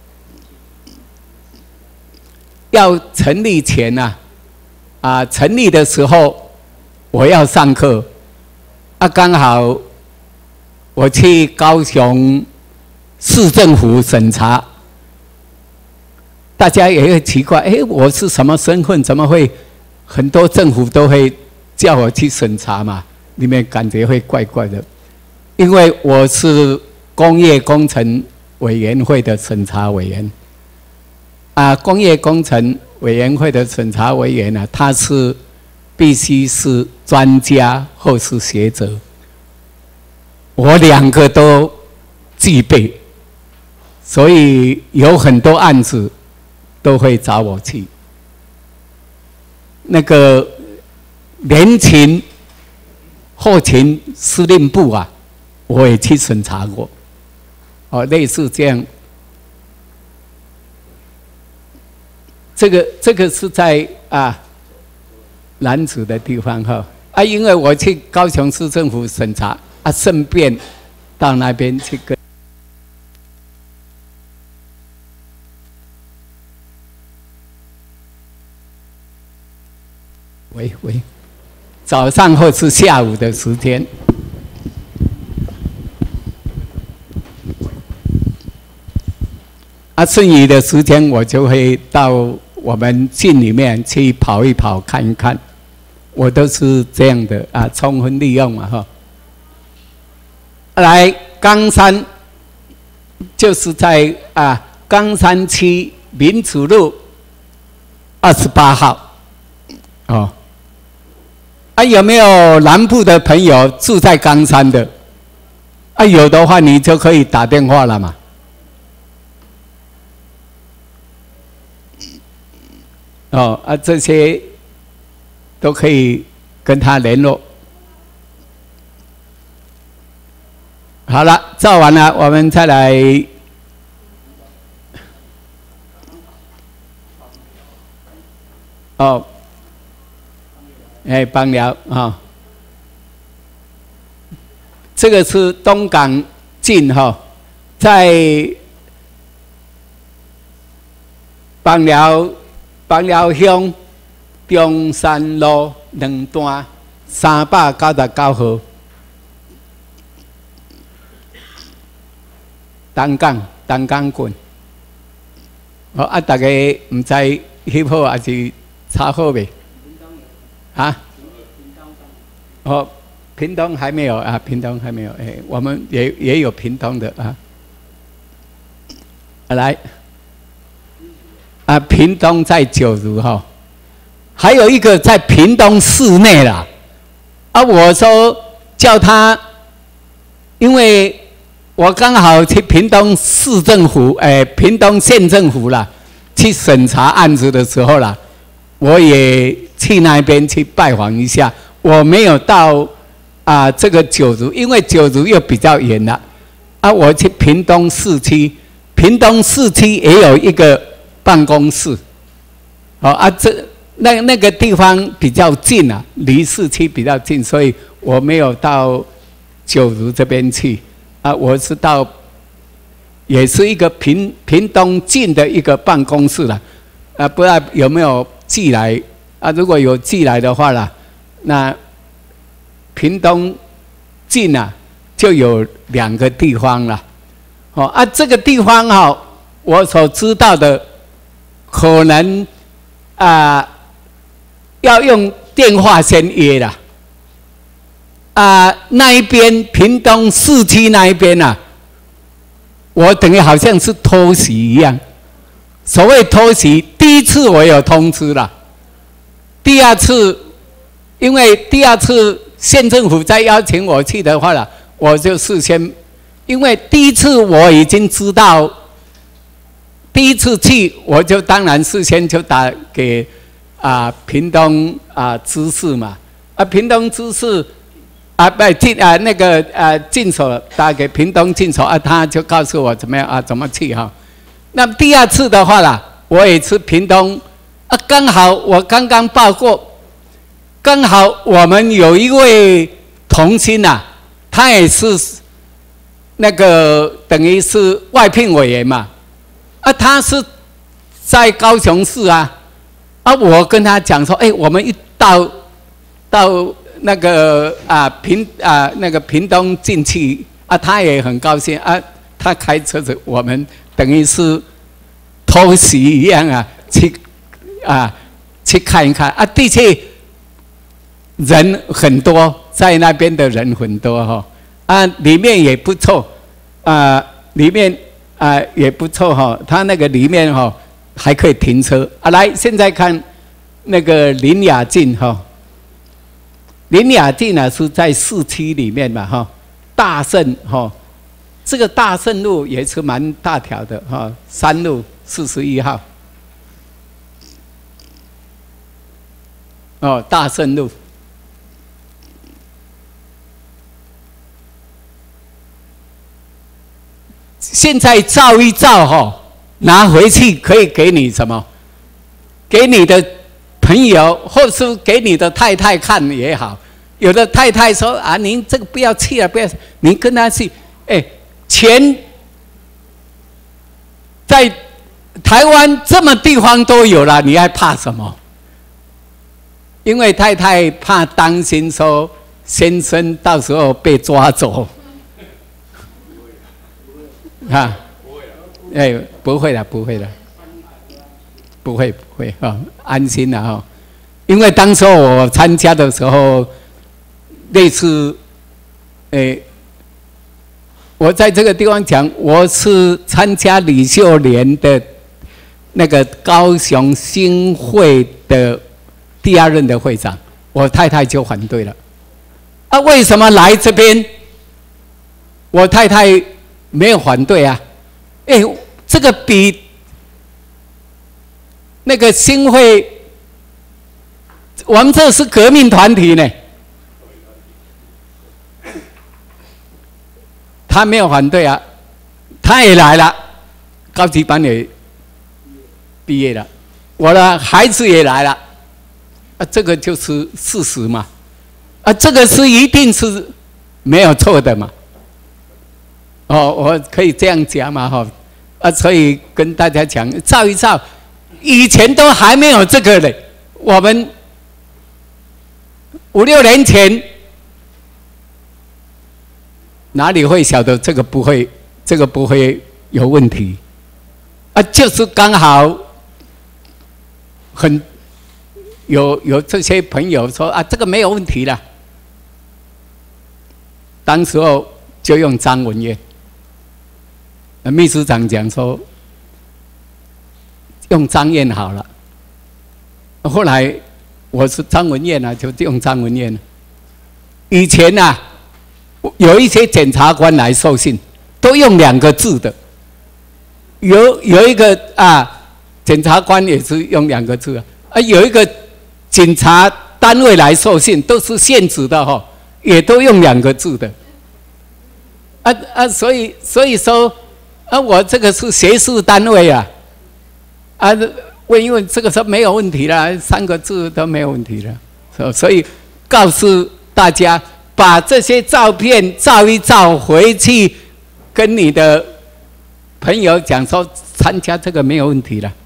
要成立前呐、啊，啊，成立的时候我要上课，啊，刚好我去高雄市政府审查，大家也会奇怪，哎，我是什么身份？怎么会？很多政府都会叫我去审查嘛，里面感觉会怪怪的，因为我是工业工程委员会的审查委员，啊，工业工程委员会的审查委员呢、啊，他是必须是专家或是学者，我两个都具备，所以有很多案子都会找我去。那个联勤后勤司令部啊，我也去审查过，哦，类似这样。这个这个是在啊楠梓的地方哈啊，因为我去高雄市政府审查啊，顺便到那边去跟。 喂喂，早上或是下午的时间。啊，剩余的时间我就会到我们郡里面去跑一跑，看一看。我都是这样的啊，充分利用嘛哈。来，冈山就是在啊冈山区民主路二十八号哦。啊，有没有南部的朋友住在冈山的？啊，有的话你就可以打电话了嘛。哦啊，这些都可以跟他联络。好了，照完了，我们再来。哦，哎，帮聊啊、哦，这个是东港郡哈、哦，在帮寮帮寮乡中山路两段三百九十九号，东港东港郡。哦啊，大家唔知翕好还是查好未？啊？哦，屏东还没有啊，屏东还没有。哎，我们也也有屏东的啊。来，啊，屏东在九如哈，还有一个在屏东市内啦。啊，我说叫他，因为我刚好去屏东市政府，哎，屏东县政府啦，去审查案子的时候啦。我也去那边去拜访一下，我没有到啊这个九如，因为九如又比较远了。啊，我去屏东市区，屏东市区也有一个办公室。哦啊，这那那个地方比较近啊，离市区比较近，所以我没有到九如这边去。啊，我是到也是一个屏屏东近的一个办公室了。啊，不知道有没有寄来啊？如果有寄来的话啦，那屏东近啊就有两个地方了。哦啊，这个地方哈、哦，我所知道的可能啊要用电话先约啦。啊，那一边屏东市区那一边啊，我等于好像是偷袭一样。所谓偷袭，第一次我有通知了，第二次，因为第二次县政府再邀请我去的话了，我就事先，因为第一次我已经知道，第一次去我就当然事先就打给啊屏东啊知事嘛，啊屏东知事啊不进啊那个啊进所打给屏东进所啊，他就告诉我怎么样啊怎么去哈。那么第二次的话啦，我也是屏东啊，刚好我刚刚报过，刚好我们有一位同心呐、啊，他也是那个等于是外聘委员嘛，啊，他是在高雄市啊，啊，我跟他讲说，哎，我们一到到那个啊屏啊那个屏东进去啊，他也很高兴啊，他开车子我们。等于是偷袭一样啊，去啊去看一看啊，的确人很多，在那边的人很多哈、哦、啊，里面也不错啊，里面啊也不错哈、哦，它那个里面哈、哦、还可以停车啊。来，现在看那个林雅郡哈，林雅郡呢是在市区里面嘛哈，大胜哈。这个大胜路也是蛮大条的哈，山路四十一号。哦，大胜路。现在照一照哈，拿回去可以给你什么？给你的朋友，或是给你的太太看也好。有的太太说啊，您这个不要去了，不要，您跟他去，哎。钱在台湾这么地方都有了，你还怕什么？ 因为太太怕担心说先生到时候被抓走，啊，哎，不会的，不会的，不会不会哈、哦，安心了哈、哦。因为当时我参加的时候，类似，诶，我在这个地方讲，我是参加李秀莲的那个高雄新会的第二任的会长，我太太就反对了。啊，为什么来这边？我太太没有反对啊。哎，这个比那个新会，我们这是革命团体呢。他没有反对啊，他也来了，高级班也毕业了，我的孩子也来了，啊，这个就是事实嘛，啊，这个是一定是没有错的嘛，哦，我可以这样讲嘛，哈，啊，所以跟大家讲，照一照，以前都还没有这个嘞，我们五六年前。哪里会晓得这个不会，这个不会有问题？啊，就是刚好很有有这些朋友说啊，这个没有问题了。当时候就用张文燕，秘书长讲说用张燕好了。后来我是张文燕啊，就用张文燕。以前呐、啊。有一些检察官来受信，都用两个字的。有有一个啊，检察官也是用两个字啊。啊，有一个警察单位来受信，都是现职的哈、哦，也都用两个字的。啊啊，所以所以说啊，我这个是学术单位啊，啊，问一问这个说没有问题了，三个字都没有问题了。所以告诉大家。把这些照片照一照，回去跟你的朋友讲说，参加这个没有问题了。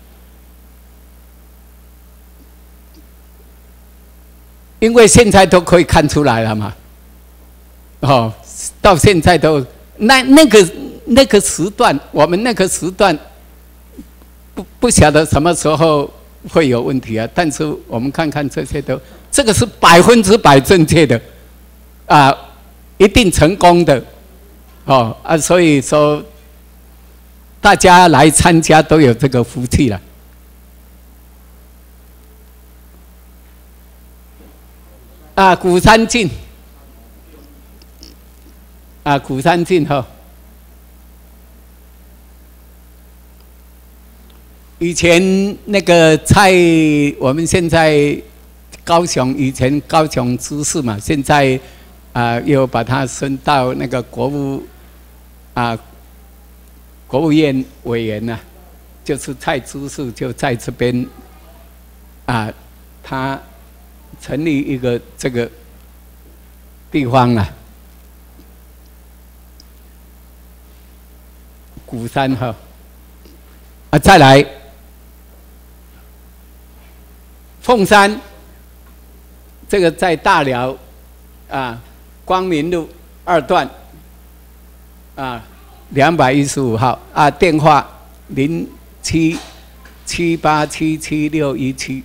因为现在都可以看出来了嘛，哦，到现在都那那个那个时段，我们那个时段不不晓得什么时候会有问题啊。但是我们看看这些都，这个是百分之百正确的。啊，一定成功的，哦啊，所以说大家来参加都有这个福气了。啊，鼓山镜，啊，鼓山镜哈、哦，以前那个在我们现在高雄，以前高雄知事嘛，现在。啊，又把他升到那个国务啊，国务院委员呐、啊，就是蔡知事就在这边啊，他成立一个这个地方啊，鼓山哈，啊，再来凤山，这个在大寮啊。光明路二段，啊，两百一十五号啊，电话零七七八七七六一七。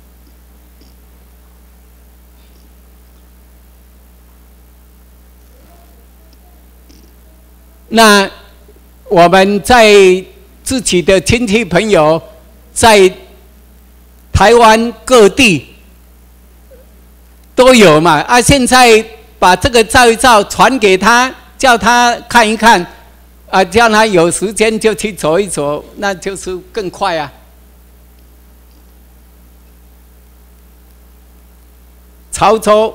那我们在自己的亲戚朋友，在台湾各地都有嘛啊，现在。把这个照一照，传给他，叫他看一看，啊，叫他有时间就去走一走，那就是更快啊。潮州，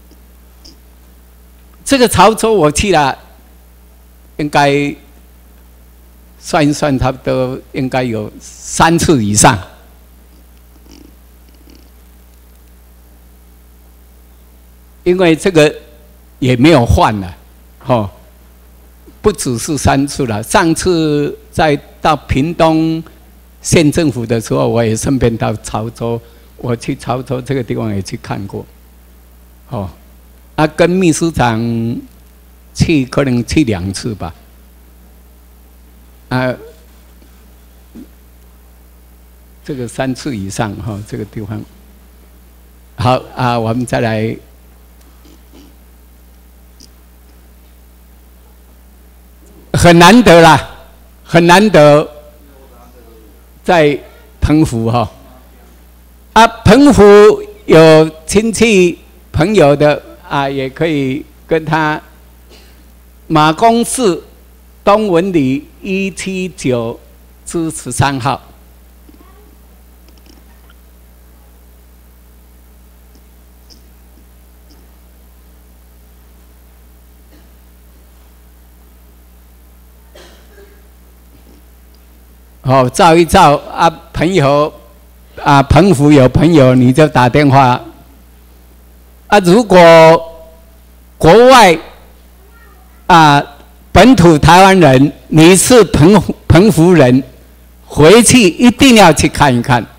这个潮州我去了，应该算一算，差不多应该有三次以上。因为这个也没有换了，哦，不只是三次了。上次在到屏东县政府的时候，我也顺便到潮州我去潮州这个地方也去看过，哦，啊，跟秘书长去可能去两次吧，啊，这个三次以上哈、哦，这个地方。好啊，我们再来。很难得啦，很难得在澎湖哈、哦。啊，澎湖有亲戚朋友的啊，也可以跟他马公市东文里一七九之十三号。哦，照一照啊，朋友啊，澎湖有朋友你就打电话啊。如果国外啊本土台湾人，你是澎澎湖人，回去一定要去看一看。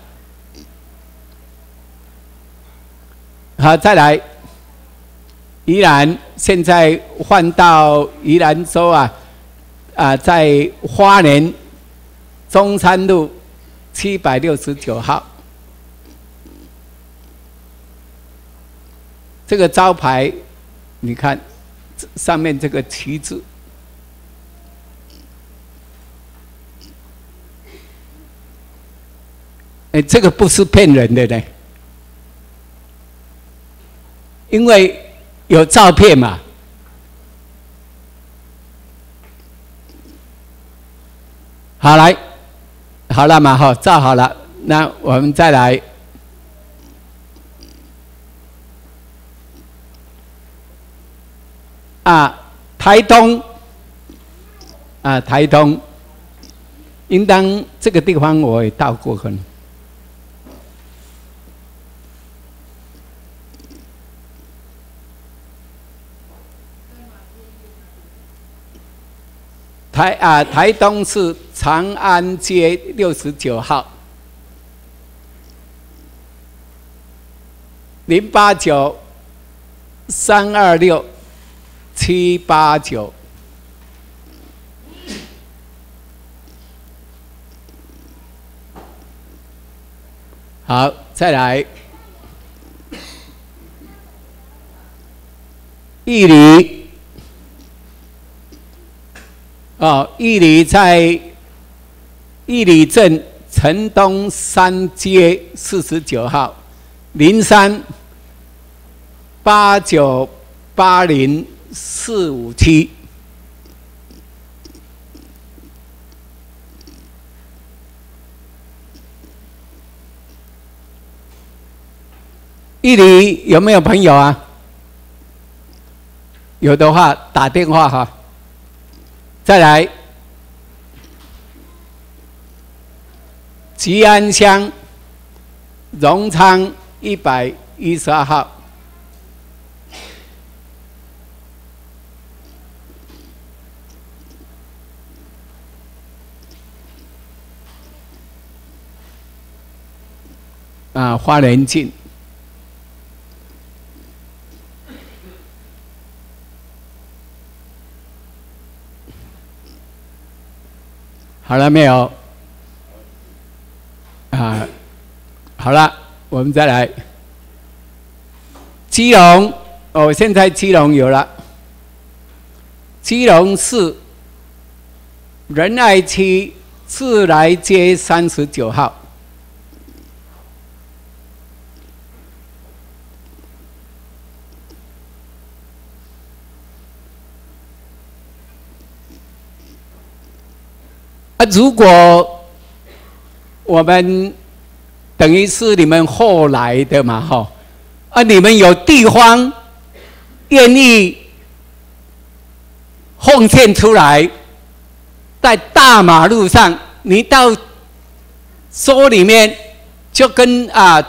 好，再来，宜兰现在换到宜兰州啊啊，在花莲。中山路七百六十九号，这个招牌，你看上面这个旗帜，哎，这个不是骗人的呢，因为有照片嘛。好，来。好了嘛，哈，照好了，那我们再来。啊，台东，啊，台东，应当这个地方我也到过很。台啊，台东是长安街六十九号，零八九三二六七八九。好，再来，义里。哦，义里在义里镇城东三街四十九号，零三八九八零四五七。义里有没有朋友啊？有的话打电话哈。再来，吉安乡荣昌一百一十二号，啊，花莲郡。好了没有？啊，好了，我们再来。基隆，哦，现在基隆有了。基隆市仁爱区自来街三十九号。啊，如果我们等于是你们后来的嘛，哈，啊，你们有地方愿意奉献出来，在大马路上，你到州里面就跟啊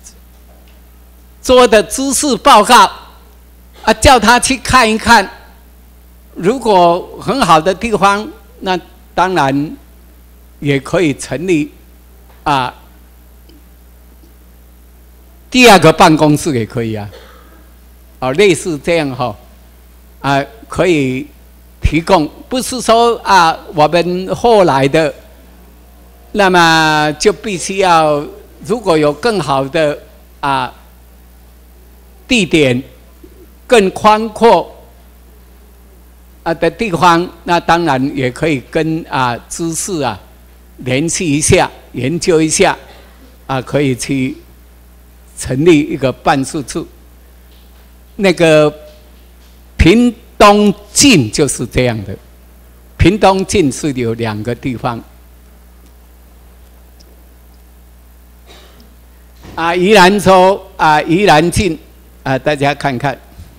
州的知识报告，啊，叫他去看一看，如果很好的地方，那当然。也可以成立啊第二个办公室也可以啊，哦，类似这样哈、哦，啊，可以提供，不是说啊，我们后来的，那么就必须要，如果有更好的啊地点，更宽阔啊的地方，那当然也可以跟啊知识啊联系一下，研究一下，啊，可以去成立一个办事处。那个屏东郡就是这样的，屏东郡是有两个地方。啊，宜兰州啊，宜兰郡啊，大家看看。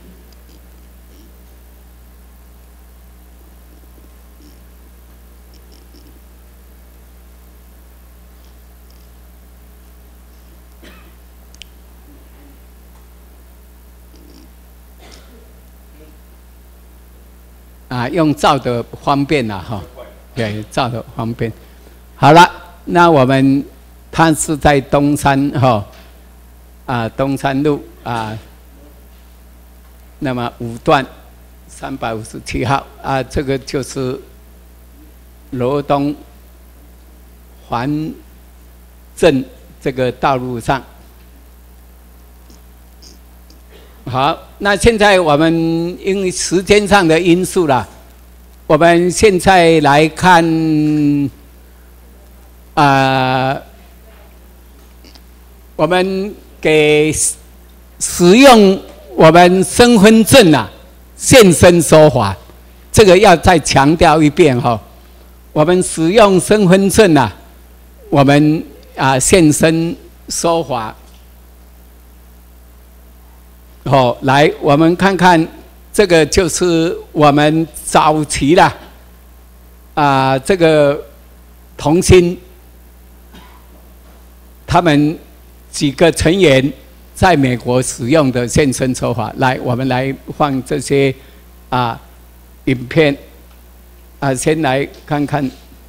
啊，用照的方便啦，哈，对，照的方便。好了，那我们它是在东山哈，啊，东山路啊，那么五段三百五十七号啊，这个就是罗东环镇这个道路上。好，那现在我们因为时间上的因素啦，我们现在来看啊、呃，我们给使用我们身份证啊现身说法，这个要再强调一遍哈、哦。我们使用身份证啊，我们啊现身说法。好，来，我们看看这个就是我们早期啦，啊、呃，这个同心他们几个成员在美国使用的现身说法。来，我们来放这些啊、呃、影片啊、呃，先来看看。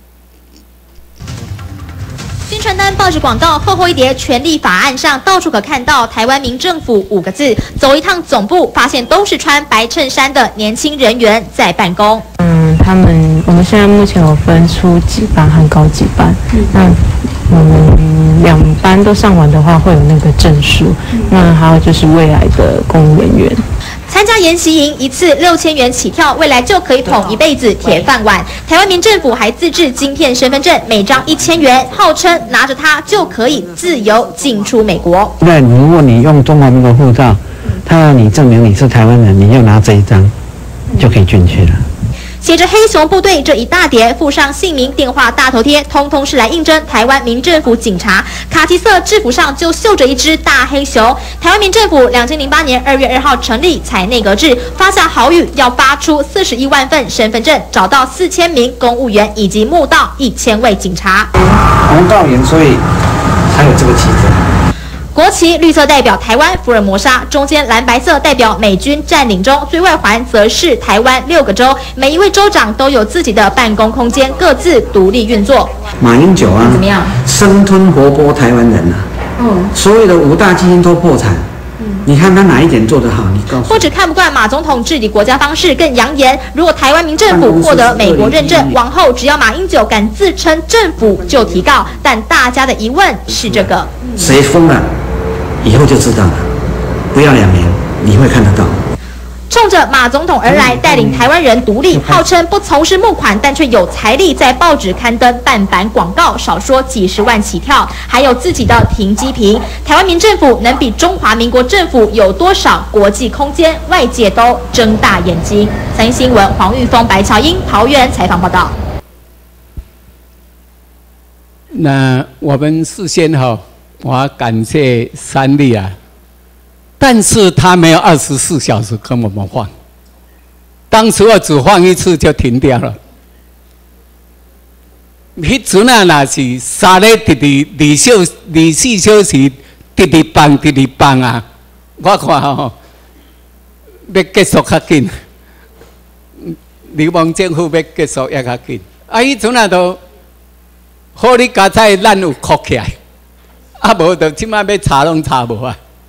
宣传单、报纸广告厚厚一叠，权利法案上到处可看到“台湾民政府”五个字。走一趟总部，发现都是穿白衬衫的年轻人员在办公。 嗯，他们我们现在目前有分初级班和高级班。嗯、那我们两班都上完的话，会有那个证书。嗯、那还有就是未来的公务人员。 参加研习营一次六千元起跳，未来就可以捧一辈子铁饭碗。台湾民政府还自制晶片身份证，每张一千元，号称拿着它就可以自由进出美国。 那如果你用中华民国护照，他要你证明你是台湾人，你就拿这一张就可以进去了。 写着黑熊部队这一大叠，附上姓名、电话、大头贴，通通是来应征台湾民政府警察。卡其色制服上就绣着一只大黑熊。台湾民政府两千零八年二月二号成立，采内阁制，发下豪语，要发出四十一万份身份证，找到四千名公务员，以及募到一千位警察。 红道员，所以才有这个旗帜。 国旗绿色代表台湾福尔摩沙，中间蓝白色代表美军占领中，最外环则是台湾六个州，每一位州长都有自己的办公空间，各自独立运作。 马英九啊， 怎么样？ 生吞活剥台湾人啊！嗯，所有的五大基金都破产。嗯，你看他哪一点做得好？你告诉我。 不只看不惯马总统治理国家方式，更扬言，如果台湾民政府获得美国认证，往后只要马英九敢自称政府就提告。但大家的疑问是这个： 谁疯了？以后就知道了，不要两年，你会看得到。 冲着马总统而来，带领台湾人独立，号称不从事募款，但却有财力在报纸刊登半版广告，少说几十万起跳，还有自己的停机坪。台湾民政府能比中华民国政府有多少国际空间？外界都睁大眼睛。三新闻黄玉峰、白乔英桃园采访报道。 那我们事先哈。我要感谢三立啊，但是他没有二十四小时跟我们放，当时我只放一次就停掉了。迄阵啊，那是三日直直二小二四小时直直放直直放啊，我看吼、哦、要结束较紧，流氓政府要结束也较紧。啊，迄阵啊都好，你家在咱有哭起来。啊，无就即摆要查拢查无啊！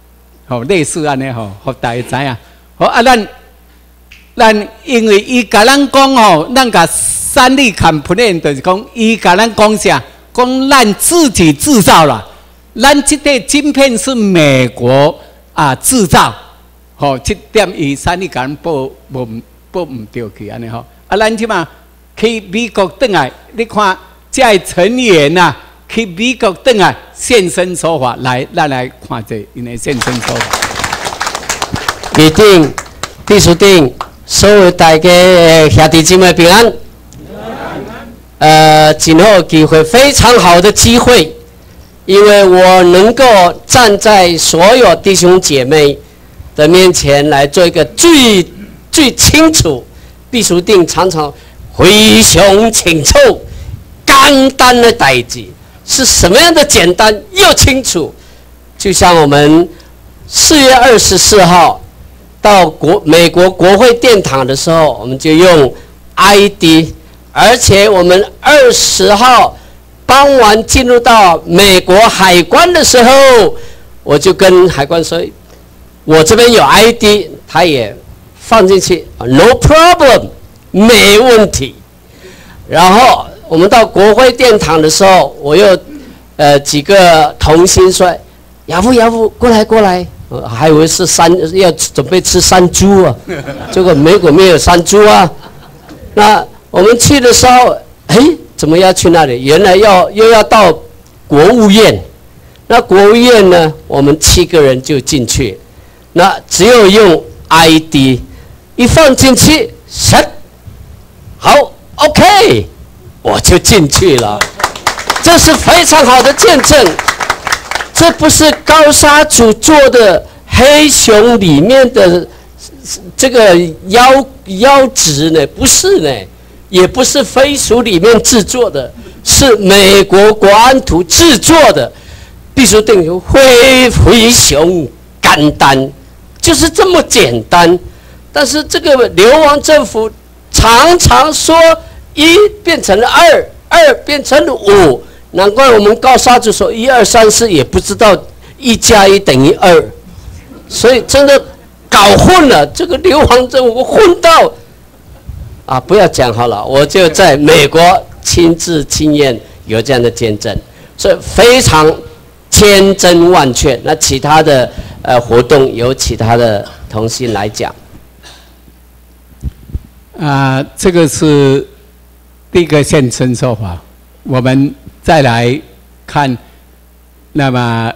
吼、哦，类似安尼吼，互大家知影。好啊，咱咱因为伊甲咱讲吼，咱甲三立 complain 就是讲，伊甲咱讲啥？讲咱自己制造啦，咱这个晶片是美国啊制造，吼、哦，这点伊三立甲咱报无报唔对去安尼吼。啊，咱即嘛去美国转来，你看这些成员呐、啊，去美国转来现身说法，来，咱来看这因的现身说法。 一定，必须定，所有大家兄弟姐妹平安。呃，今后机会非常好的机会，因为我能够站在所有弟兄姐妹的面前来做一个最最清楚，必须定常常回想清楚、简单的代志是什么样的简单又清楚，就像我们四月二十四号到国美国国会殿堂的时候，我们就用 I D。而且我们二十号傍晚进入到美国海关的时候，我就跟海关说，我这边有 I D， 他也放进去 ，no problem， 没问题。然后我们到国会殿堂的时候，我又呃几个同心说，亚父亚父过来过来，我还以为是山要准备吃山猪啊，结果美国没有山猪啊，那。我们去的时候，哎，怎么要去那里？原来要又要到国务院。那国务院呢，我们七个人就进去。那只有用 I D， 一放进去，唰，好 ，OK， 我就进去了。这是非常好的见证。这不是高沙组做的黑熊里面的这个腰腰指呢，不是呢。也不是飞鼠里面制作的，是美国国安图制作的，必须定有非非常简单，就是这么简单。但是这个流亡政府常常说一变成了二，二变成了五，难怪我们高沙就说一二三四也不知道一加一等于二，所以真的搞混了。这个流亡政府混到。啊，不要讲好了，我就在美国亲自经验有这样的见证，所以非常千真万确。那其他的呃活动由其他的同心来讲。 啊，这个是第一个现身说法。我们再来看，那么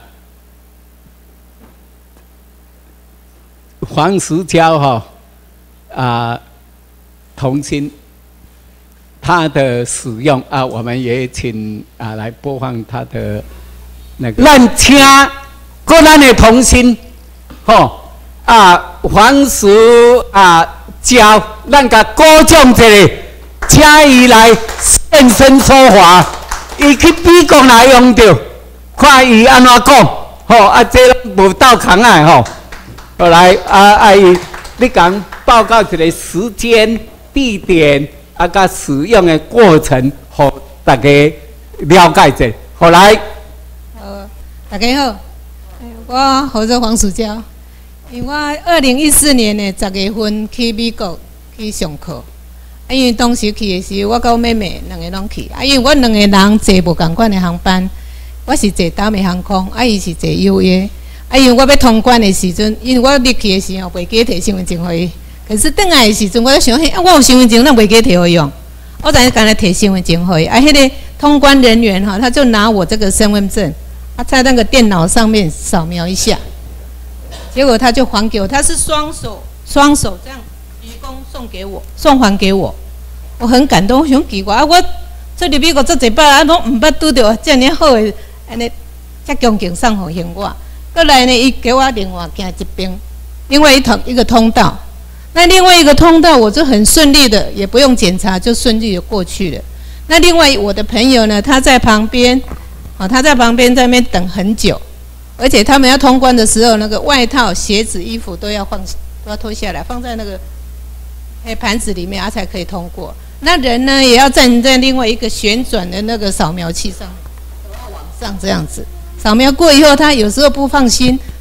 黄石胶哈啊。同心，它的使用啊，我们也请啊来播放它的那个。咱请过咱的同心，吼啊黄石啊教，咱甲鼓掌一下，请伊来现身说法。伊去美国来用着，看伊安怎讲，吼啊这无到空啊吼。后来啊啊伊，你讲报告一个时间。地点啊，甲使用的过程，互大家了解者。后来， 呃，大家好，我号做黄淑娇，因为我二零一四年的十月份去美国去上课，啊，因为当时去的时候，我跟我妹妹两个拢去，啊，因为我两个人坐无同款的航班，我是坐达美航空，啊，伊是坐优越，啊，因为我要通关的时阵，因为我入去的时候袂记摕身份证互伊。可是转来的时阵，我就想，嘿，啊，我有身份证，那袂记摕互用。我才刚才摕身份证互伊，啊，迄个通关人员哈，他就拿我这个身份证，他在那个电脑上面扫描一下，结果他就还给我，他是双手双手这样鞠躬送给我，送还给我，我很感动，我想奇怪啊，我出入美国做一摆啊，拢唔捌拄到这样好的安尼，遮恭敬送互行我。过来呢，伊给我另外行一边，另外一通一个通道。那另外一个通道，我就很顺利的，也不用检查，就顺利的过去了。那另外我的朋友呢，他在旁边，啊，他在旁边在那边等很久，而且他们要通关的时候，那个外套、鞋子、衣服都要放，都要脱下来，放在那个黑盘子里面，啊才可以通过。那人呢，也要站在另外一个旋转的那个扫描器上，都要往上这样子扫描过以后，他有时候不放心，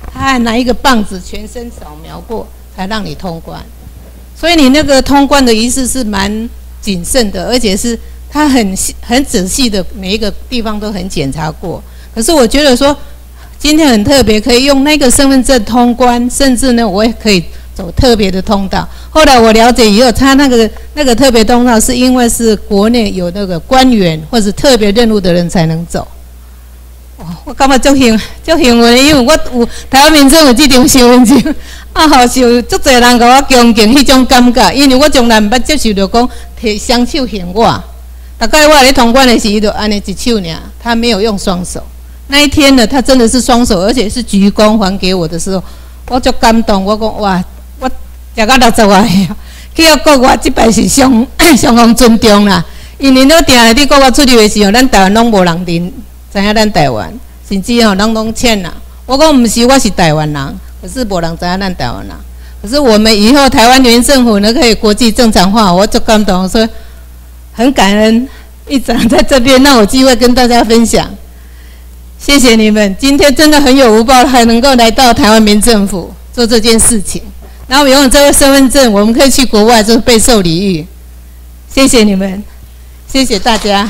他还拿一个棒子全身扫描过，才让你通关。所以你那个通关的仪式是蛮谨慎的，而且是他很很仔细的，每一个地方都很检查过。可是我觉得说，今天很特别，可以用那个身份证通关，甚至呢，我也可以走特别的通道。后来我了解以后，他那个那个特别通道是因为是国内有那个官员或者特别任务的人才能走。哦、我感觉足幸足幸运的，因为我有台湾民众有这张身份证，啊，好受足侪人甲我恭敬迄种感觉，因为我从来毋捌接受到讲摕双手行我。大概我咧通关的时，伊就安尼一手尔，他没有用双手。那一天呢，他真的是双手，而且是鞠躬还给我的时候，我就感动。我讲哇，我食到六十外岁，去到国外，这摆是上上方尊重啦。因为咱定下伫国外出去的时候，咱台湾拢无人认，知影咱台湾，甚至吼人拢欠啦。我讲毋是，我是台湾人，可是无人知影咱台湾人。可是我们以后台湾原政府呢，可以国际正常化，我就感动，说很感恩议长在这边让我机会跟大家分享。谢谢你们，今天真的很有福报，还能够来到台湾民政府做这件事情。然后拥有这个身份证，我们可以去国外就是备受礼遇。谢谢你们，谢谢大家。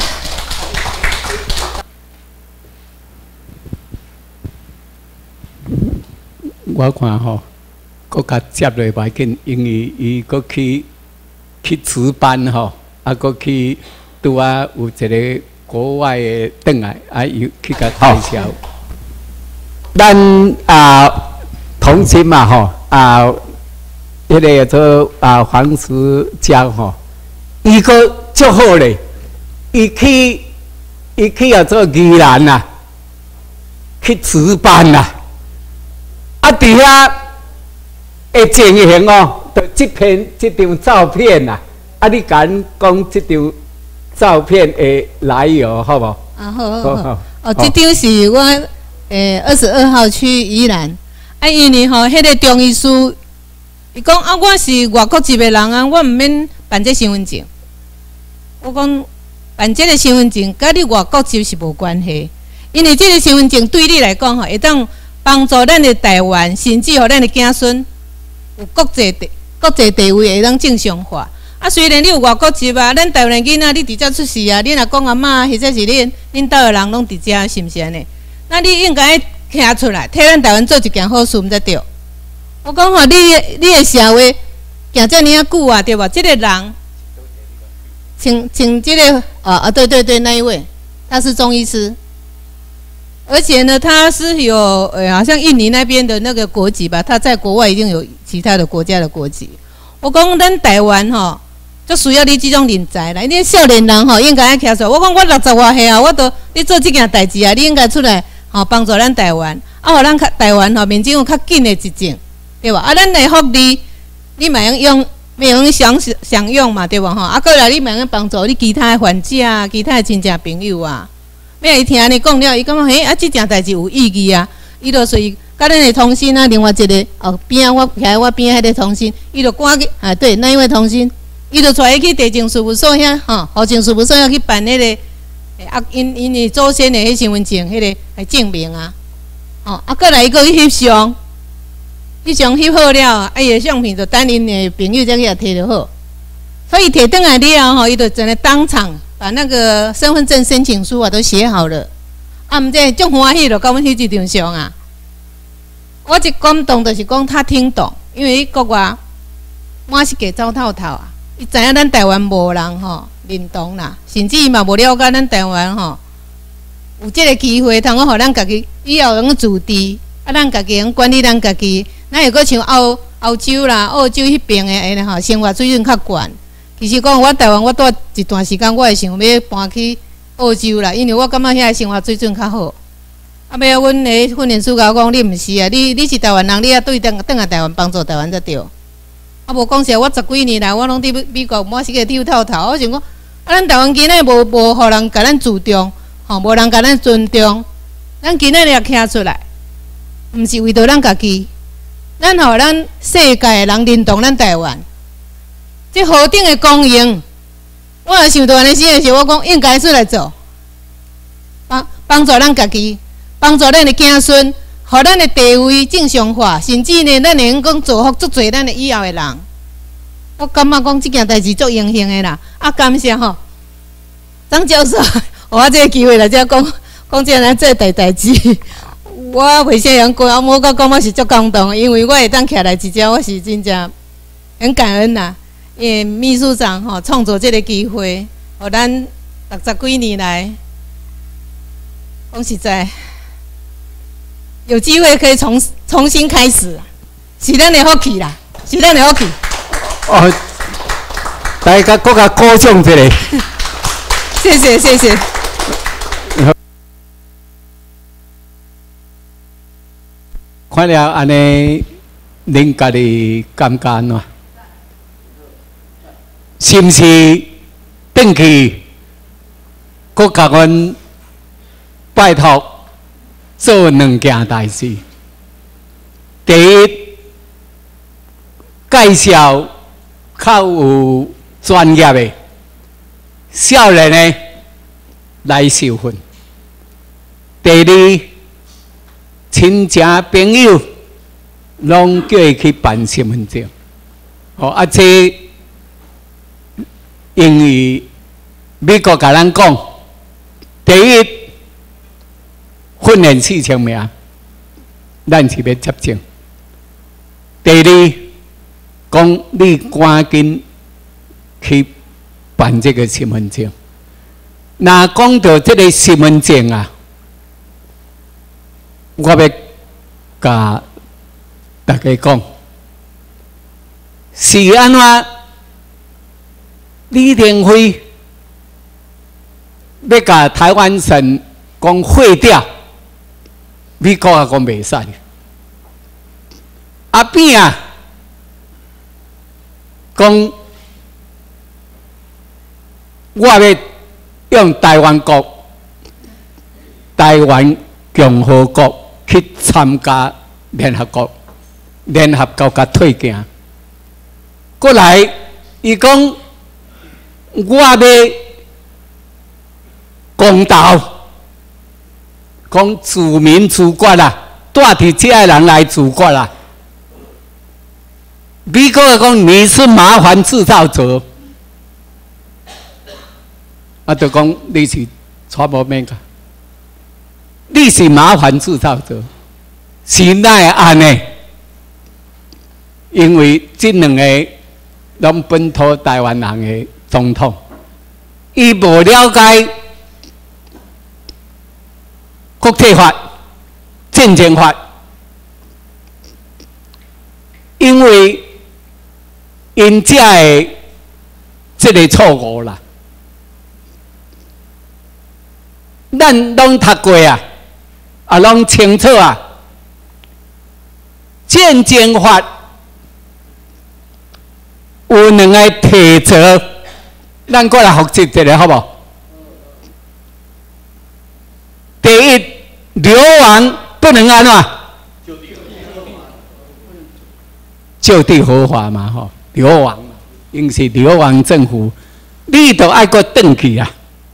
我看吼，搁甲接落袂紧，因为伊搁去去值班吼，啊，搁去拄啊有一个。国外的转来，啊，又去甲介绍。咱啊，同心嘛吼，啊，迄个叫做啊黄石江吼，伊个足好咧，伊去伊去啊做宜兰呐，去值班呐，啊，伫遐的情形哦，就这篇这张照片呐，啊，你敢讲这张？照片的来由好不好？ 啊，好好好。哦，这张是我诶二十二号去宜兰，啊，因为吼，迄个中医师，伊讲啊，我是外国籍的人啊，我毋免办这身份证。我讲办这个身份证，甲你外国籍是无关系，因为这个身份证对你来讲吼，会当帮助咱的台湾，甚至乎咱的子孙有国际地国际地位会当正常化。啊，虽然你有外国籍啊，咱台湾囡仔你伫遮出世啊，你若讲阿嬷或者是恁恁兜的人拢伫遮，是毋是安尼？那你应该站出来，替咱台湾做一件好事，毋才对。我讲吼，你你的社会行遮尔啊久啊，对吧？这个人，请请这个啊啊，对对对，那一位他是中医师，而且呢，他是有呃，好像印尼那边的那个国籍吧，他在国外一定有其他的国家的国籍。我讲咱台湾吼。就需要你这种人才啦！你少年人吼，应该爱站出来。我讲我六十外岁啊，我都你做这件代志啊，你应该出来吼，帮助咱台湾，啊，互咱较台湾吼，民众有较紧的执政，对吧？啊，咱的福利，你嘛用用，咪用享享用嘛，对吧？吼，啊，过来你嘛用帮助你其他的患者啊，其他的亲戚朋友啊。要伊听你讲了，伊感觉嘿啊，这件代志有意义啊，伊就随甲咱的同心啊，另外一个哦边我徛我边迄个同心，伊就赶去啊，对，那一位同心。伊就带伊去地政事务所遐，吼，户政事务所遐去办迄、那个，啊，因因为祖先的迄身份证，迄、那个来证明啊，吼，啊，过来伊个去翕相，翕相翕好了，啊，伊的相片就等因的朋友再去摕就好。所以摕转来了吼，伊就真的当场把那个身份证申请书啊都写好了，啊，毋这足欢喜就甲阮翕一张相啊。我一感动就是讲他听懂，因为国外满是假走透透啊。伊知影咱台湾无人吼认同啦，甚至伊嘛无了解咱台湾吼有即个机会，通好互咱家己以后用自治，啊，咱家己用管理咱家己。咱又搁像欧欧洲啦、澳洲迄边的安尼吼，生活水准较悬。其实讲我台湾，我住一段时间，我会想要搬去澳洲啦，因为我感觉遐个生活水准较好。啊，尾仔阮的训练师甲我讲，你毋是啊，你你是台湾人，你啊对等等下台湾帮助台湾才对。啊，无讲实，我十几年来，我拢伫美国满是个丢透透。我想讲，啊，咱台湾今仔无无互人甲咱注重，吼，无人甲咱尊重，咱今仔日也站出来，毋是为着咱家己，咱互咱世界的人认同咱台湾。这何等的公益！我也想到安尼时的时候，我讲应该出来做，帮帮助咱家己，帮助咱的子孙， 互咱的地位正常化，甚至呢，咱会用讲造福足侪咱的以后的人。我感觉讲这件代志足荣幸的啦，啊，感谢吼，张教授，我这个机会来遮讲讲这咱做大代志。我袂想人讲，我我感觉是足感动，因为我会当徛来一只，我是真正很感恩啦。因为秘书长吼创造这个机会，互咱六十几年来，讲实在，有机会可以重重新开始，是咱的福气啦，是咱的福气。 哦，大家各个鼓掌一下。 谢谢谢谢。 看了安尼，恁家己感觉安怎？是毋是转去，搁甲阮拜托做两件代志？第一，介绍较有专业的少年的来受训；第二，亲戚朋友拢叫伊去办身份证。哦，啊，这因为美国甲咱讲，第一训练四千名，咱是要接种；第二，讲你赶紧去办这个身份证。那讲到这个身份证啊，我要甲大家讲，是安怎？李登辉要甲台湾省讲废掉，美国也讲袂使。阿扁啊，讲我要用台湾国、台湾共和国去参加联合国、联合国甲退行。过来，伊讲我要公道，讲自民自决啦，带伫遮个人来自决啦。美国讲你是麻烦制造者，啊，就讲你是全无免个，你是麻烦制造者，是哪会安呢？因为这两个拢本土台湾人的总统，伊无了解国际法、战争法，因为因遮的这个错误啦，咱拢读过啊，啊，拢清楚啊，战争法有两个体则，咱过来复习一下好不好？第一，流亡不能安怎？就地合法嘛，吼，流亡嘛，因是流亡政府，你都爱搁转去啊。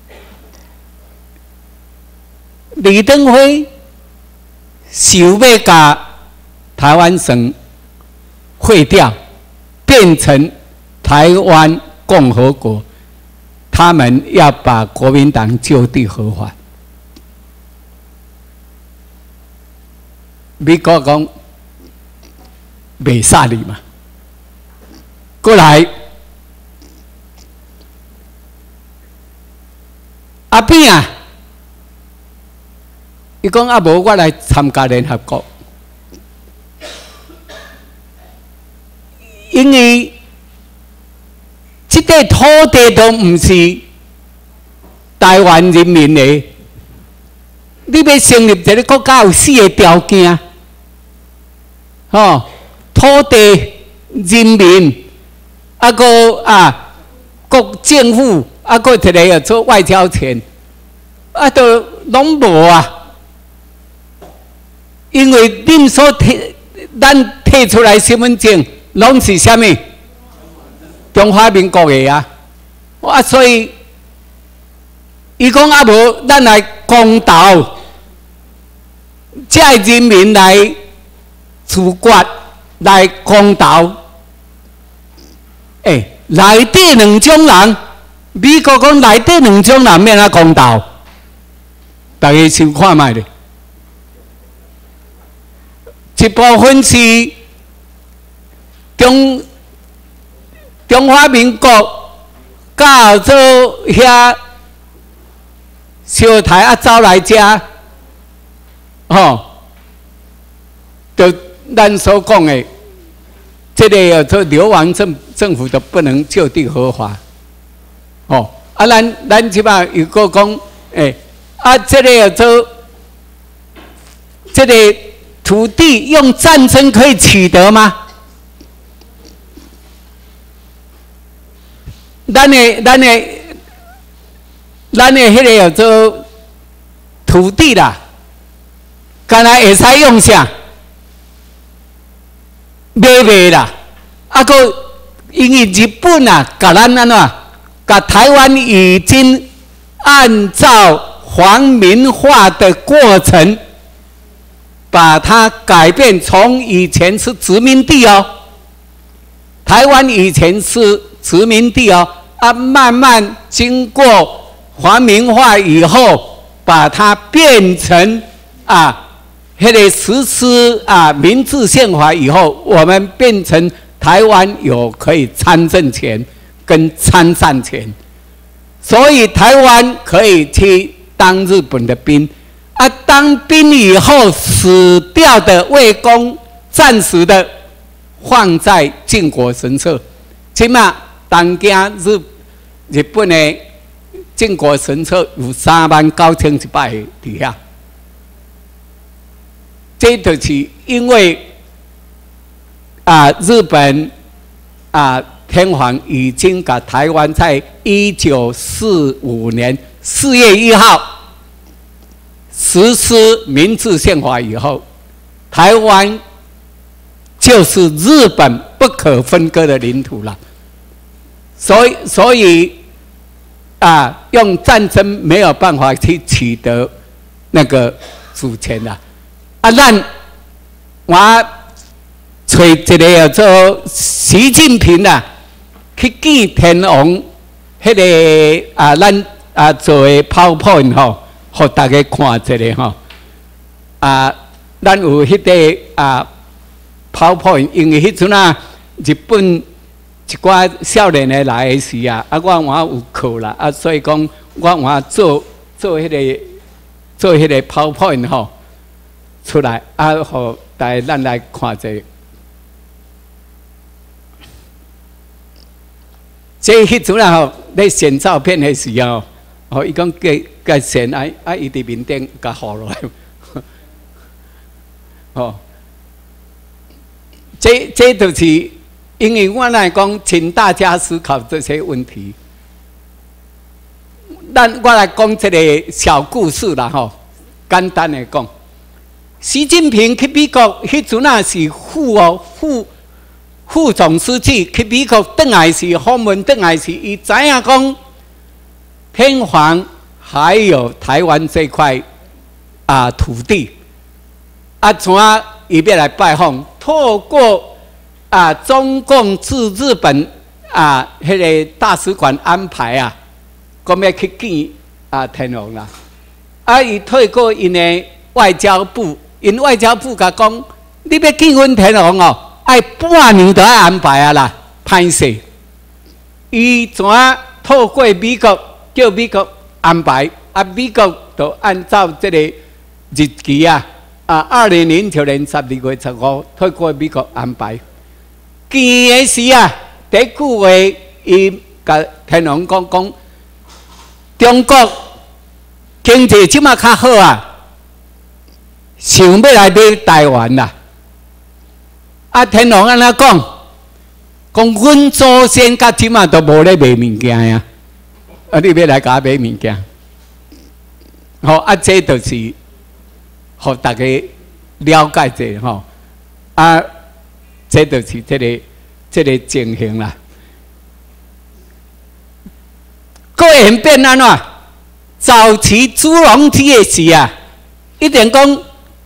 李登辉想要把台湾省废掉，变成台湾共和国，他们要把国民党就地合法。美国讲袂杀你嘛，过来阿扁啊，伊讲啊无我来参加联合国，因为这块土地都唔是台湾人民的，你要成立一个国家有四个条件。哦，土地、人民，啊个啊，国政府，啊个一个要做外交权，啊都拢无啊。因为恁所摕，咱摕出来身份证，拢是啥物？中华民国的啊，啊所以，伊讲啊无，咱来公道， 这人民来处决来公道。哎，内底两种人，美国讲内底两种人免啊公道，大家想看卖咧。一部分是中中华民国教做遐小台啊走来遮，吼，就咱所讲的，这个叫做流亡政政府都不能就地合法，哦，啊，咱咱即摆又个讲，诶，啊，这个叫做这个。土地用战争可以取得吗？咱的、咱的、咱的迄个叫做土地啦，干来会使用啥？买卖啦，啊个因为日本啊，甲咱安怎？甲台湾已经按照皇民化的过程。把它改变，从以前是殖民地哦，台湾以前是殖民地哦，啊，慢慢经过皇民化以后，把它变成啊，迄个实施啊民治宪法以后，我们变成台湾有可以参政权跟参战权，所以台湾可以去当日本的兵。啊，当兵以后死掉的魏公，暂时的放在靖国神社。起码当家日日本的靖国神社有三万九千一百个底下，这就是因为啊，日本啊天皇已经把台湾在一九四五年四月一号。实施民治宪法以后，台湾就是日本不可分割的领土了。所以，所以啊，用战争没有办法去取得那个主权了。啊，咱我找一个叫做习近平啦，去见天皇，迄、那个啊，咱啊做的 PowerPoint 吼。互大家看一下吼，啊，咱有迄个啊 PowerPoint， 因为迄阵啊，日本一寡少年的来的时啊，啊，我我有课啦，啊，所以讲我我做做迄个做迄个 PowerPoint 吼出来，啊，互大家咱来看一下。这迄阵啊吼，咧选照片的时候。哦，伊讲计计先啊啊，伊伫面顶甲下落来。哦，这这就是因为我来讲，请大家思考这些问题。咱我来讲这个小故事啦，吼，简单的讲，习近平去美国，迄阵啊是副哦副副总书记去美国，转来是访问，转来是伊知影讲。天皇还有台湾这块啊土地，啊，怎啊伊要来拜访？透过啊中共驻日本啊迄、那个大使馆安排啊，讲要去见啊天皇啦。啊，伊透过因的外交部，因外交部甲讲，你要见阮天皇哦，爱半年都爱安排啊啦，歹势。伊怎啊透过美国？叫美国安排，啊，美国就按照这个日期啊，啊，二零零九年十二月十五，透过美国安排。见的时啊，第一句话，伊甲天皇讲讲，中国经济即马较好啊，想要来买台湾啦。啊，天皇安怎讲？讲阮祖先甲即马都无咧卖物件呀。啊！你要来甲我买物件，好啊！这就是，互大家了解者吼啊！这就是这个这个情形啦。个人变安怎？早期朱镕基的时啊，一定讲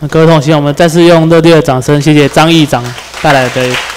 各位同学，我们再次用热烈的掌声，谢谢张议长带来的